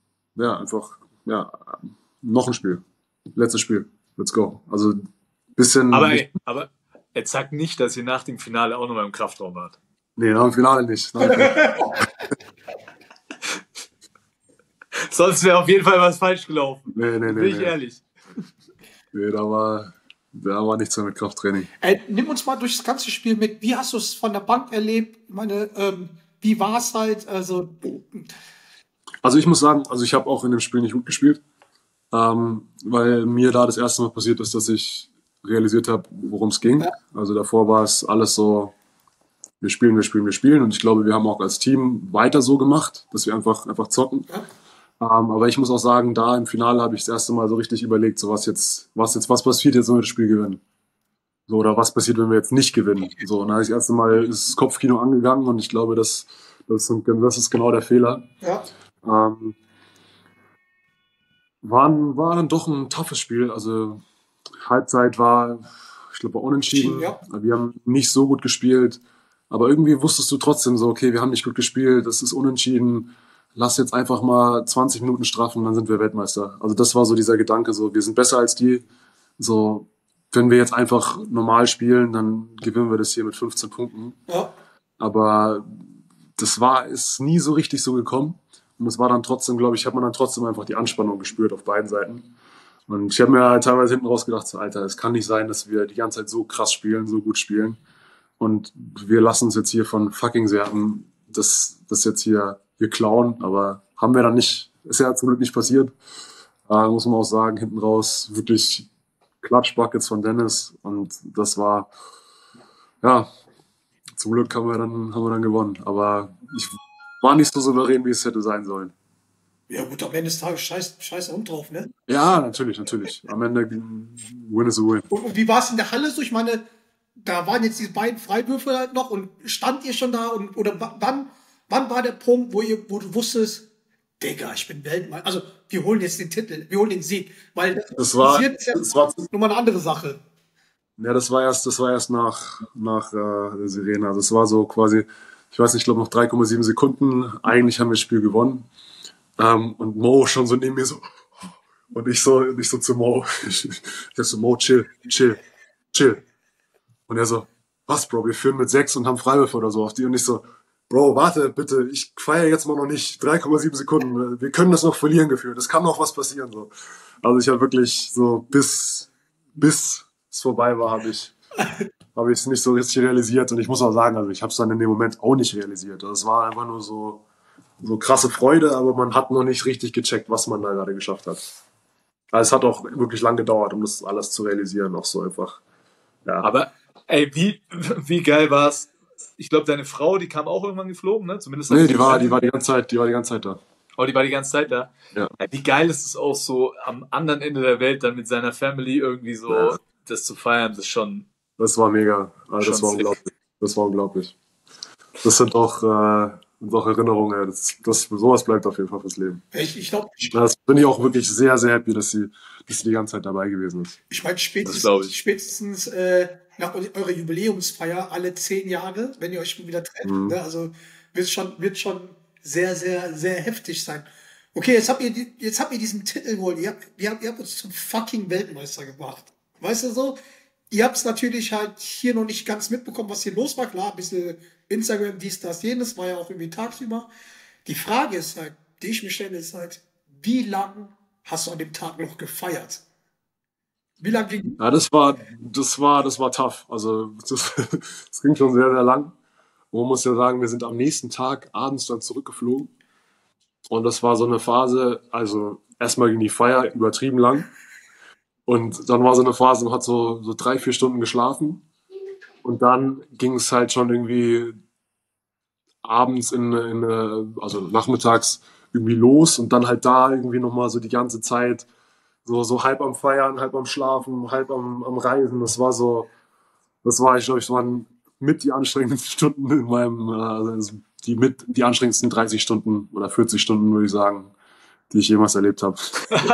noch ein Spiel. Letztes Spiel. Let's go. Also ein bisschen. Aber jetzt sagt nicht, dass ihr nach dem Finale auch nochmal im Kraftraum wart. Nee, nach dem Finale nicht. Sonst wäre auf jeden Fall was falsch gelaufen. Nee. Bin ich ehrlich. Nee, da war nichts mehr mit Krafttraining. Nimm uns mal durch das ganze Spiel mit. Wie hast du es von der Bank erlebt? Ich meine, wie war es halt? Also, Also ich muss sagen, also ich habe auch in dem Spiel nicht gut gespielt, weil mir da das erste Mal passiert ist, dass ich realisiert habe, worum es ging. ja, Also davor war es alles so, wir spielen, wir spielen, wir spielen. Und ich glaube, wir haben auch als Team weiter so gemacht, dass wir einfach zocken. ja, Aber ich muss auch sagen, da im Finale habe ich das erste Mal so richtig überlegt, so was passiert jetzt, wenn wir das Spiel gewinnen? So, oder was passiert, wenn wir jetzt nicht gewinnen? So, und da ist das erste Mal das Kopfkino angegangen und ich glaube, das ist genau der Fehler. ja, Ähm, war dann doch ein toughes Spiel. Also Halbzeit war, ich glaube, war unentschieden. ja, Wir haben nicht so gut gespielt, aber irgendwie wusstest du trotzdem so, okay, wir haben nicht gut gespielt, das ist unentschieden. Lass jetzt einfach mal 20 Minuten straffen, dann sind wir Weltmeister. Also das war so dieser Gedanke, so wir sind besser als die. So, wenn wir jetzt einfach normal spielen, dann gewinnen wir das hier mit 15 Punkten. ja. Aber ist nie so richtig so gekommen. Und es war dann trotzdem, glaube ich, hat man dann trotzdem einfach die Anspannung gespürt auf beiden Seiten. Und ich habe mir halt teilweise hinten raus gedacht, so, Alter, es kann nicht sein, dass wir die ganze Zeit so krass spielen, so gut spielen. Und wir lassen uns jetzt hier von fucking Serben das jetzt hier klauen. Aber haben wir dann nicht, ist ja zum Glück nicht passiert. Muss man auch sagen, hinten raus wirklich Klatschbuckets von Dennis. Und das war, ja, zum Glück haben wir dann gewonnen. Aber ich war nicht so souverän, wie es hätte sein sollen. Ja, gut, am Ende des Tages scheiß Hund drauf, ne? Ja, natürlich. Am Ende win is a win. Und wie war es in der Halle so? Ich meine, da waren jetzt diese beiden Freiwürfe halt noch und stand ihr schon da oder wann war der Punkt, wo du wusstest, Digga, ich bin Weltmeister. Also, wir holen jetzt den Titel, wir holen den Sieg, weil Das war nochmal eine andere Sache. Ja, das war erst nach der Sirene. Also es war so quasi, ich weiß nicht, ich glaube noch 3,7 Sekunden. Eigentlich haben wir das Spiel gewonnen. Und Mo schon so neben mir so. Und ich so zu Mo. Ich so, Mo, chill. Und er so, was, Bro, wir führen mit 6 und haben Freiwürfe oder so auf die. Und ich so, Bro, warte, bitte, ich feiere jetzt mal noch nicht 3,7 Sekunden. Wir können das noch verlieren gefühlt. Es kann noch was passieren. So. Also ich habe wirklich so bis es vorbei war, habe ich es nicht so richtig realisiert. Und ich muss auch sagen, also ich habe es dann in dem Moment auch nicht realisiert. Also es war einfach nur so krasse Freude, aber man hat noch nicht richtig gecheckt, was man da gerade geschafft hat. Also es hat auch wirklich lang gedauert, um das alles zu realisieren, auch so einfach. Ja. Aber, ey, wie geil war's? Ich glaube, deine Frau, die kam auch irgendwann geflogen, ne? Zumindest. Nee, die war die ganze Zeit da. Oh, die war die ganze Zeit da? Ja. Wie geil ist es auch so, am anderen Ende der Welt dann mit seiner Family irgendwie so das zu feiern, das ist schon. Das war mega. Also das war unglaublich. Das war unglaublich. Das sind doch Erinnerungen. Sowas bleibt auf jeden Fall fürs Leben. Ich glaube, Das bin ich auch wirklich sehr, sehr happy, dass sie die ganze Zeit dabei gewesen ist. ich meine, glaub ich. spätestens nach eurer Jubiläumsfeier alle 10 Jahre, wenn ihr euch wieder trefft, ne? Also wird schon sehr, sehr, sehr heftig sein. Okay, jetzt habt ihr diesen Titel wohl, ihr habt uns zum fucking Weltmeister gebracht. Weißt du so? Ihr habt es natürlich halt hier noch nicht ganz mitbekommen, was hier los war. Klar, ein bisschen Instagram, dies, das, jenes, war ja auch irgendwie tagsüber. Die Frage ist halt, die ich mir stelle, ist halt, wie lange hast du an dem Tag noch gefeiert? Wie lange ging? Ja, das war tough. Also das ging schon sehr, sehr lang. Und man muss ja sagen, wir sind am nächsten Tag abends dann zurückgeflogen. Und das war so eine Phase, also erstmal ging die Feier übertrieben lang. Und dann war so eine Phase, man hat so 3-4 Stunden geschlafen. Und dann ging es halt schon irgendwie abends also nachmittags irgendwie los und dann halt da irgendwie nochmal so die ganze Zeit so halb am Feiern, halb am Schlafen, halb am Reisen. Ich glaube ich, waren mit die anstrengendsten Stunden in meinem, also die anstrengendsten 30 Stunden oder 40 Stunden, würde ich sagen, die ich jemals erlebt habe.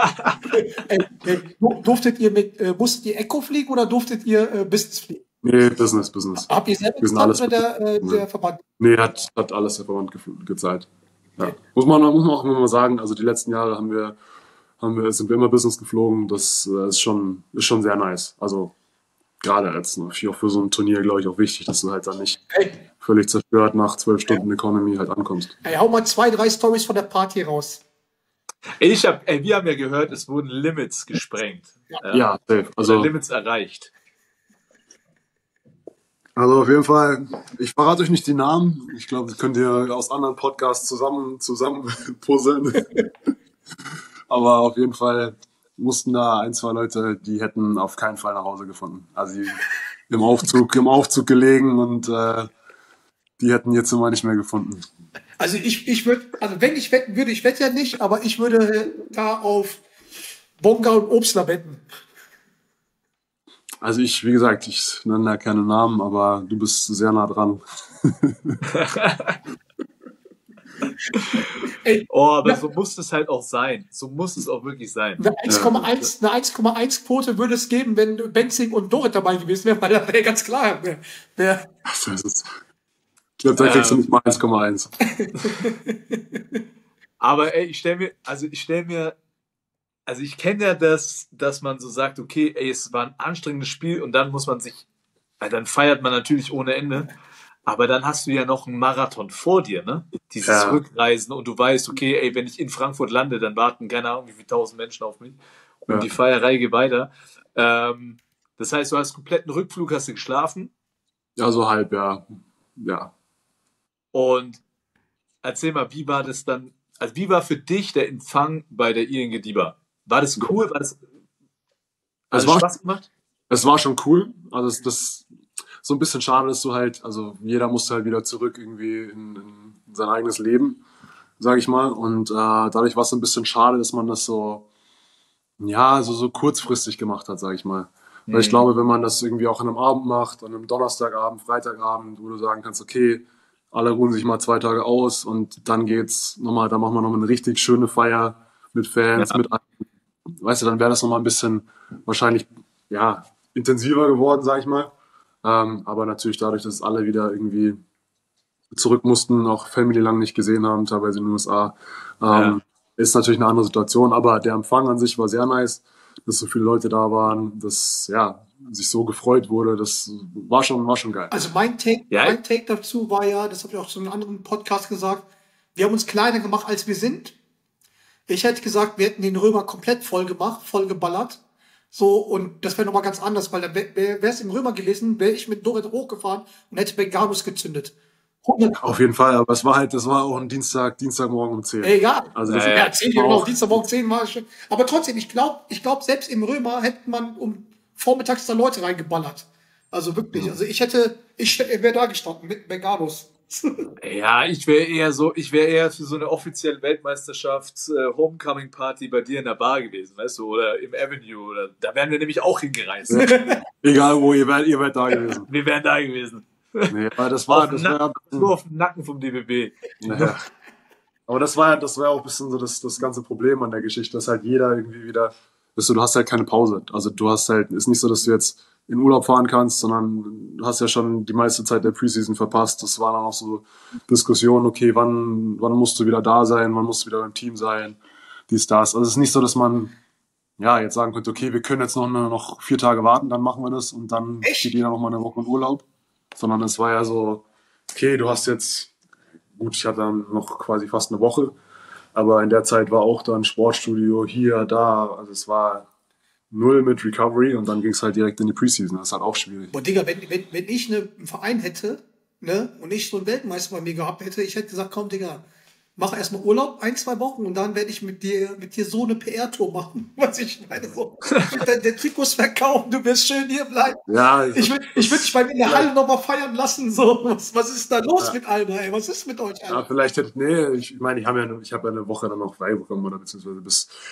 Musstet ihr Echo fliegen oder durftet ihr Business fliegen? Nee, Business. Habt ihr selber Wir sind gezahlt alles oder der Verband? Nee, hat alles der Verband gezahlt. Ja. Muss man auch immer mal sagen, also die letzten Jahre sind wir immer Business geflogen. Das ist schon sehr nice. Also gerade jetzt auch für so ein Turnier, glaube ich, auch wichtig, dass du halt dann nicht völlig zerstört nach 12 Stunden Economy halt ankommst. Ey, hau mal 2, 3 Stories von der Party raus. Wir haben ja gehört, es wurden Limits gesprengt. Ja, safe. Also Limits erreicht. Also auf jeden Fall, ich verrate euch nicht die Namen. Ich glaube, das könnt ihr aus anderen Podcasts zusammen puzzeln. Aber auf jeden Fall mussten da ein, zwei Leute, die hätten auf keinen Fall nach Hause gefunden. Also die im Aufzug gelegen und die hätten ihr Zimmer nicht mehr gefunden. Also ich würde, also wenn ich wetten würde, ich wette ja nicht, aber ich würde da auf Bonga und Obstler wetten. Also wie gesagt, ich nenne da keine Namen, aber du bist sehr nah dran. Ey, Oh, aber na, so muss es halt auch sein. So muss es auch wirklich sein. eine 1,1 Quote würde es geben, wenn Benzing und Dorit dabei gewesen wären, weil das wäre ganz klar. Das ist, ich glaube, da kriegst du nicht mal 1,1. Aber ey, ich kenne ja das, dass man so sagt, okay, ey, es war ein anstrengendes Spiel und dann muss man dann feiert man natürlich ohne Ende. Aber dann hast du ja noch einen Marathon vor dir, ne? Dieses Ja. Rückreisen und du weißt, okay, ey, wenn ich in Frankfurt lande, dann warten keine Ahnung wie viele tausend Menschen auf mich und Ja. die Feierei geht weiter. Das heißt, du hast kompletten Rückflug, hast du geschlafen Ja, so halb, ja. Ja. und erzähl mal, wie war das dann, also wie war für dich der Empfang bei der ING DIBA? War das cool? Hat Es es war, Spaß gemacht? es war schon cool. Also das so ein bisschen schade, dass du halt, also jeder musste halt wieder zurück irgendwie in sein eigenes Leben, sage ich mal. Und dadurch war es so ein bisschen schade, dass man das so, ja, so kurzfristig gemacht hat, sage ich mal. Weil ich glaube, wenn man das irgendwie auch an einem Abend macht, an einem Donnerstagabend, Freitagabend, wo du sagen kannst, okay, alle ruhen sich mal 2 Tage aus und dann geht's nochmal, dann machen wir nochmal eine richtig schöne Feier mit Fans, Ja. mit allen. Weißt du, dann wäre das nochmal ein bisschen wahrscheinlich, ja, intensiver geworden, sag ich mal. Aber natürlich dadurch, dass alle wieder irgendwie zurück mussten, auch Family lang nicht gesehen haben, teilweise in den USA, Ja. ist natürlich eine andere Situation. Aber der Empfang an sich war sehr nice, dass so viele Leute da waren, dass ja sich so gefreut wurde. Das war schon geil. Also mein Ja. Take dazu war ja, das habe ich auch zu einem anderen Podcast gesagt, wir haben uns kleiner gemacht, als wir sind. Ich hätte gesagt, wir hätten den Römer komplett voll gemacht, voll geballert. So, und das wäre nochmal ganz anders, weil dann wäre es im Römer gewesen, wäre ich mit Dorit hochgefahren und hätte Bengalus gezündet. 100 Auf jeden Fall, aber das war auch ein Dienstagmorgen um 10. Egal. Also Ja, das ja. Ja, 10 war genau, auch, Dienstagmorgen 10 war schon. Aber trotzdem, ich glaub, selbst im Römer hätte man vormittags da Leute reingeballert. Also wirklich, also ich wäre da gestanden mit Bengalos. Ja, ich wäre eher für so eine offizielle Weltmeisterschafts Homecoming Party bei dir in der Bar gewesen, weißt du, oder im Avenue, oder da wären wir nämlich auch hingereist. egal wo, ihr wärt da gewesen. Wir wären da gewesen. Nee, aber das Auf war, dem das war, Nur auf dem Nacken vom DBB. naja. Aber das war auch ein bisschen so das ganze Problem an der Geschichte, dass halt jeder irgendwie wieder, du hast halt keine Pause. Also du hast halt, ist nicht so, dass du jetzt in Urlaub fahren kannst, sondern du hast ja schon die meiste Zeit der Preseason verpasst. Das waren dann auch so Diskussionen, okay, wann musst du wieder da sein, wann musst du wieder beim Team sein, dies, das. Also es ist nicht so, dass man ja jetzt sagen könnte, okay, wir können jetzt noch 4 Tage warten, dann machen wir das und dann Echt? geht jeder noch mal eine Woche in Urlaub. Sondern es war ja so, okay, du hast jetzt, gut, ich hatte dann noch quasi fast eine Woche, aber in der Zeit war auch dann Sportstudio hier, da, also es war null mit Recovery und dann ging es halt direkt in die Preseason. Das ist halt auch schwierig. Boah, Digga, wenn ich einen Verein hätte, ne, und ich so einen Weltmeister bei mir gehabt hätte, ich hätte gesagt, komm, Digga, mach erstmal Urlaub, 1-2 Wochen und dann werde ich mit dir so eine PR-Tour machen. Was ich meine, so. Der Trikots verkaufen, du wirst schön hier bleiben. Ja, Ich würd dich bei mir in der Halle nochmal feiern lassen, so. Was ist da los mit Alba, ey? Was ist mit euch, ja, Alter? vielleicht ich meine, ich habe ja eine Woche dann noch frei bekommen oder beziehungsweise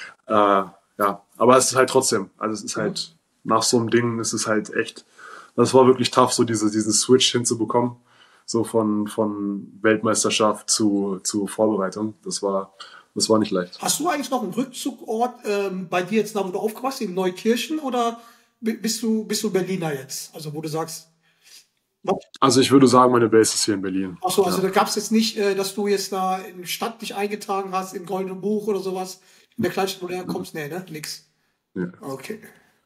ja, aber es ist halt trotzdem, also es ist halt, nach so einem Ding ist es halt echt, das war wirklich tough, so diesen Switch hinzubekommen, so von Weltmeisterschaft zu Vorbereitung, das war nicht leicht. Hast du eigentlich noch einen Rückzugort bei dir jetzt da, wo du aufgewachsen bist, in Neukirchen, oder bist du Berliner jetzt? Also wo du sagst, Also ich würde sagen, meine Base ist hier in Berlin. achso, also da gab es jetzt nicht, dass du jetzt da in die Stadt dich eingetragen hast, im Goldenen Buch oder sowas, in der Kleinstadt, wo du herkommst, nee, ne? Nix. Ja. Okay.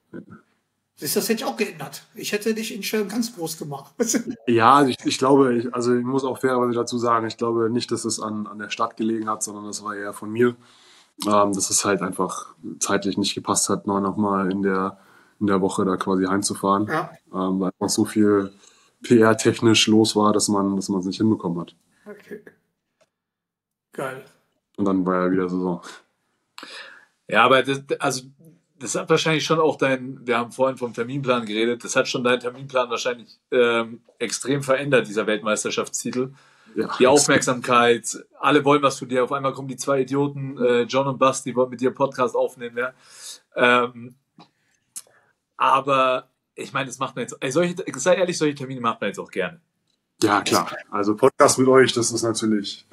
Das hätte ich auch geändert. Ich hätte dich in Schwelm ganz groß gemacht. Ja, also ich glaube, ich muss auch fairerweise dazu sagen, ich glaube nicht, dass es an der Stadt gelegen hat, sondern das war eher von mir. Dass es halt einfach zeitlich nicht gepasst hat, noch mal in der Woche da quasi heimzufahren. Ja. Weil einfach so viel PR-technisch los war, dass man es nicht hinbekommen hat. Okay. Geil. Und dann war ja wieder Saison. Ja, aber das hat wahrscheinlich schon auch wir haben vorhin vom Terminplan geredet, das hat schon deinen Terminplan wahrscheinlich extrem verändert, dieser Weltmeisterschaftstitel. Ja. Die Aufmerksamkeit, alle wollen was von dir, auf einmal kommen die zwei Idioten, John und Basti, wollen mit dir einen Podcast aufnehmen, ja. Aber ich meine, das macht man jetzt, sei ehrlich, solche Termine macht man jetzt auch gerne. Ja, klar. Also Podcast mit euch, das ist natürlich...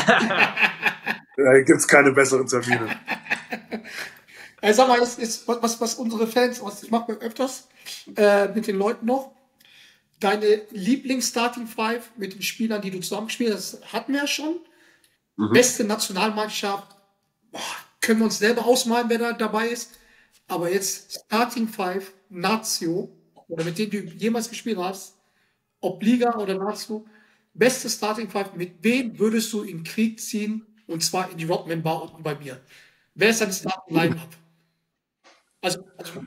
Da gibt es keine besseren Termine. Sag mal, was unsere Fans, das machen wir öfters mit den Leuten noch. Deine Lieblings-Starting Five mit den Spielern, die du zusammengespielt hast, hatten wir ja schon. Beste Nationalmannschaft, können wir uns selber ausmalen, wer da dabei ist. Aber jetzt Starting Five, Nazio, oder mit denen du jemals gespielt hast, ob Liga oder Nazio, beste Starting Five, mit wem würdest du in den Krieg ziehen? Und zwar in die Rodman Bar unten bei mir. Wer ist dein Starting Line-Up? Also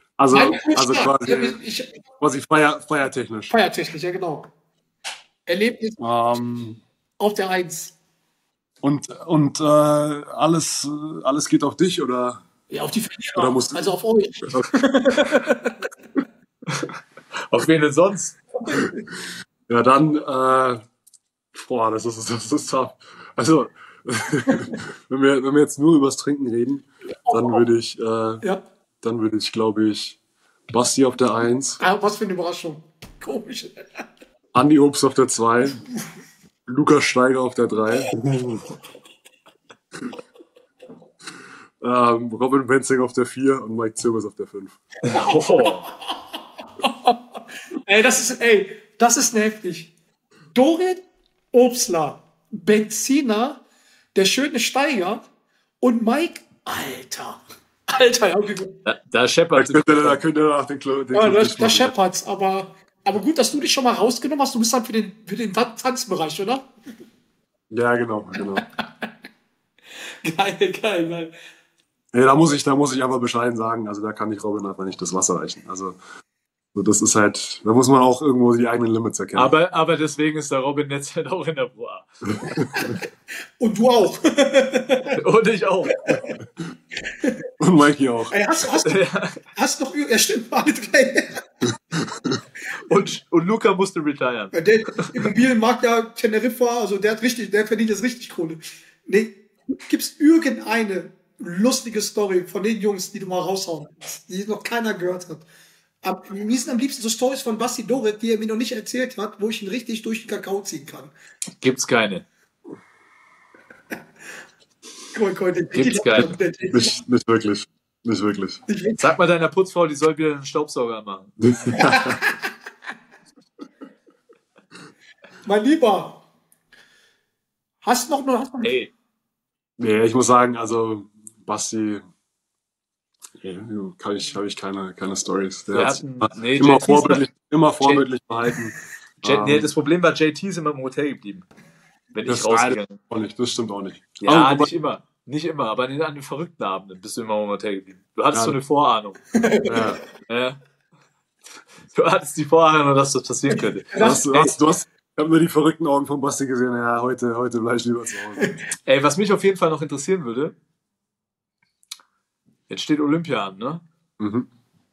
quasi feiertechnisch. Feiertechnisch, ja genau. Erlebnis auf der 1. Und alles geht auf dich, oder? Ja, auf die Verlierer, oder musst du, also auf euch. Auf wen denn sonst? Ja, dann, das ist tough. Also, wenn wir jetzt nur übers Trinken reden, dann würde ich, glaube ich, Basti auf der 1. Was für eine Überraschung. Komisch. Andi Obst auf der 2. Lukas Steiger auf der 3. Robin Benzing auf der 4 und Mike Zirkus auf der 5. Oh. Das ist heftig. Dorit, Obstler, Benziner, der schöne Steiger und Mike, Alter, ja. Da scheppert es. Da könnt ihr nach den Club. Da scheppert's, aber gut, dass du dich schon mal rausgenommen hast. Du bist dann für den Tanzbereich, oder? Ja, genau. Geil. Ja, da muss ich aber bescheiden sagen, also da kann ich Robin einfach nicht das Wasser reichen. Also das ist halt, da muss man auch irgendwo die eigenen Limits erkennen. Aber deswegen ist der Robin jetzt halt auch in der Pro A. Und du auch. Und ich auch. Und Mikey auch. Ey, hast noch, ja stimmt, alle drei. Und Luca musste retiren. Der Immobilienmarkt ja Teneriffa, also der verdient jetzt richtig Kohle. Nee, gibt's irgendeine lustige Story von den Jungs, die du mal raushauen kannst, die noch keiner gehört hat? Mir sind am liebsten so Stories von Basti Dorit, die er mir noch nicht erzählt hat, wo ich ihn richtig durch den Kakao ziehen kann. Gibt's keine. Gibt's keine. Nicht wirklich. Sag mal deiner Putzfrau, die soll wieder einen Staubsauger machen. Mein Lieber, hast du noch? Hey. Nee, ich muss sagen, also Basti, habe ich keine Stories. Der hat immer vorbildlich verhalten. Das Problem war, JT ist immer im Hotel geblieben. Wenn ich rausgegangen bin. Das stimmt auch nicht. Ja, nicht immer, aber an den verrückten Abenden bist du immer im Hotel geblieben. Du hattest so eine Vorahnung. Ja. Du hattest die Vorahnung, dass das passieren könnte. Ich habe nur die verrückten Augen von Basti gesehen. Ja, heute bleib ich lieber zu Hause. Ey, was mich auf jeden Fall noch interessieren würde, jetzt steht Olympia an, ne? Mhm.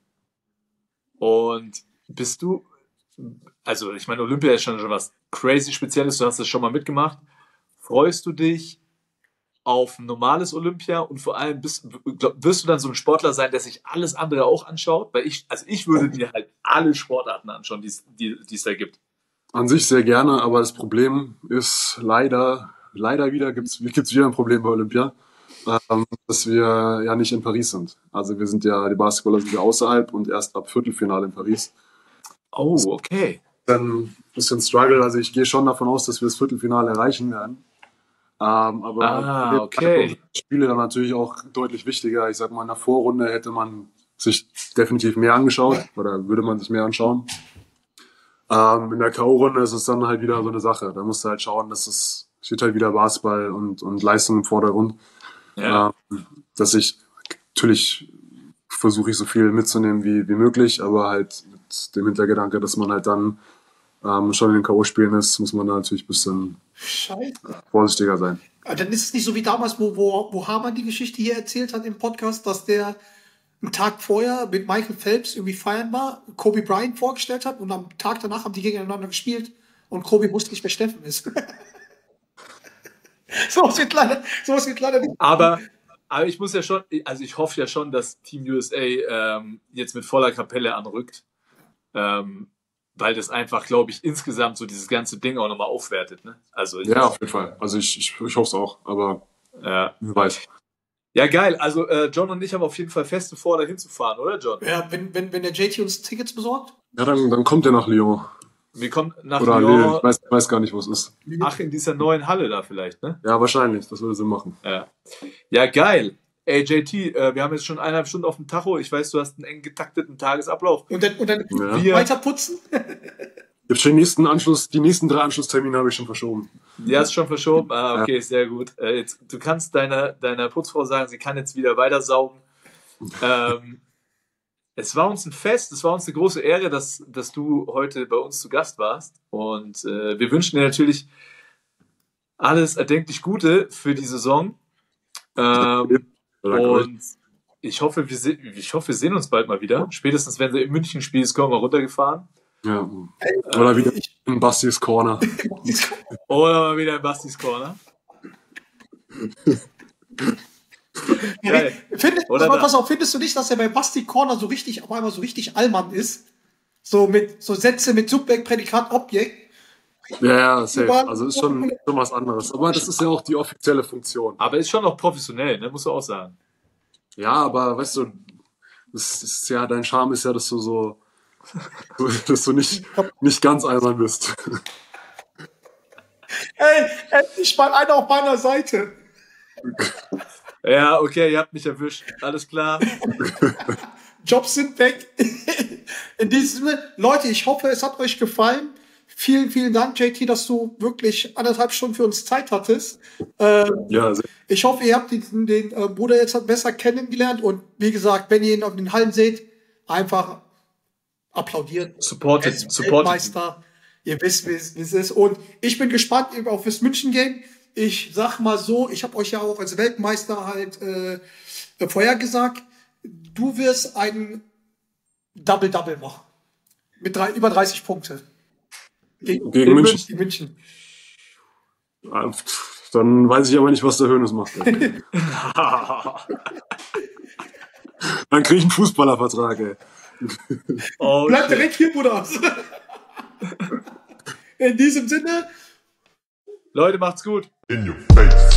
Und bist du, also ich meine, Olympia ist schon was crazy Spezielles, du hast das schon mal mitgemacht. Freust du dich auf ein normales Olympia und vor allem wirst du dann so ein Sportler sein, der sich alles andere auch anschaut? Weil ich würde mir halt alle Sportarten anschauen, die es da gibt. An sich sehr gerne, aber das Problem ist leider wieder, gibt's wieder ein Problem bei Olympia, dass wir ja nicht in Paris sind. Also die Basketballer sind ja außerhalb und erst ab Viertelfinale in Paris. Oh, okay. Dann ein bisschen Struggle, also ich gehe schon davon aus, dass wir das Viertelfinale erreichen werden. Aber okay. Spiele dann natürlich auch deutlich wichtiger. Ich sag mal, in der Vorrunde hätte man sich definitiv mehr angeschaut oder würde man sich mehr anschauen. In der K.O.-Runde ist es dann halt wieder so eine Sache. Da musst du halt schauen, steht halt wieder Basketball und Leistung im Vordergrund. Ja. Dass natürlich versuche ich so viel mitzunehmen wie möglich, aber halt mit dem Hintergedanke, dass man halt dann schon in den K.O.-Spielen ist, muss man da natürlich ein bisschen Scheiße. vorsichtiger sein. Dann ist es nicht so wie damals, wo Hamann die Geschichte hier erzählt hat im Podcast, dass der einen Tag vorher mit Michael Phelps irgendwie feiern war, Kobe Bryant vorgestellt hat und am Tag danach haben die gegeneinander gespielt und Kobe wusste nicht, wer Steffen ist. so was wird leider nicht. Aber ich muss ja schon, also ich hoffe ja schon, dass Team USA jetzt mit voller Kapelle anrückt, weil das einfach, glaube ich, insgesamt so dieses ganze Ding auch nochmal aufwertet. Ne? Also Ja, auf jeden Fall. Also ich hoffe es auch, aber wer weiß. Ja, geil. Also John und ich haben auf jeden Fall feste vor, da hinzufahren, oder John? Ja, wenn der JT uns Tickets besorgt. Ja, dann kommt er nach Lyon. Wir kommen nach Oder Lyon. nee, ich weiß gar nicht, wo es ist. Ach, in dieser neuen Halle da vielleicht, ne? Ja, wahrscheinlich. Das würde Sinn machen. Ja, geil. Ey, JT, wir haben jetzt schon 1,5 Stunden auf dem Tacho. Ich weiß, du hast einen eng getakteten Tagesablauf. Und dann Wir- weiter putzen. Jetzt schon die nächsten 3 Anschlusstermine habe ich schon verschoben. Die hast du schon verschoben? Ah, okay, sehr gut. Du kannst deiner Putzfrau sagen, sie kann jetzt wieder weiter saugen. Es war uns ein Fest, es war uns eine große Ehre, dass du heute bei uns zu Gast warst. Und wir wünschen dir natürlich alles erdenklich Gute für die Saison. Danke euch. Und ich hoffe, wir sehen uns bald mal wieder. Spätestens, wenn sie in München spielst, kommen wir runtergefahren. Ja. Oder wieder in Bastis Corner. Oder mal wieder in Bastis Corner. Geil. Findest du nicht, dass er bei Basti Corner so richtig, auf einmal so richtig Allmann ist? So mit so Sätze mit Subjekt, Prädikat, Objekt. Ja, safe. Also ist schon was anderes. Aber das ist ja auch die offizielle Funktion. Aber ist schon noch professionell, ne? Musst du auch sagen. Ja, aber weißt du, das ist ja, dein Charme ist ja, dass du nicht ganz albern bist. Ey, endlich mal einer auf meiner Seite. Ja, okay, ihr habt mich erwischt. Alles klar. Jobs sind weg. In diesem Sinne, Leute, ich hoffe, es hat euch gefallen. Vielen, vielen Dank, JT, dass du wirklich 1,5 Stunden für uns Zeit hattest. Ja, Ich hoffe, ihr habt den Bruder jetzt besser kennengelernt. Und wie gesagt, wenn ihr ihn auf den Hallen seht, einfach applaudieren. Supported. Weltmeister. Ihr wisst, wie es ist. Und ich bin gespannt auf das München-Game. Ich sag mal so, ich habe euch ja auch als Weltmeister halt vorhergesagt, du wirst einen Double-Double machen. Mit über 30 Punkte. Gegen München. Gegen München. Dann weiß ich aber nicht, was der Hoeneß macht. Dann kriege ich einen Fußballervertrag, ey. Oh, Bleib shit. direkt hier, Bruder. In diesem Sinne. Leute, macht's gut. In your face.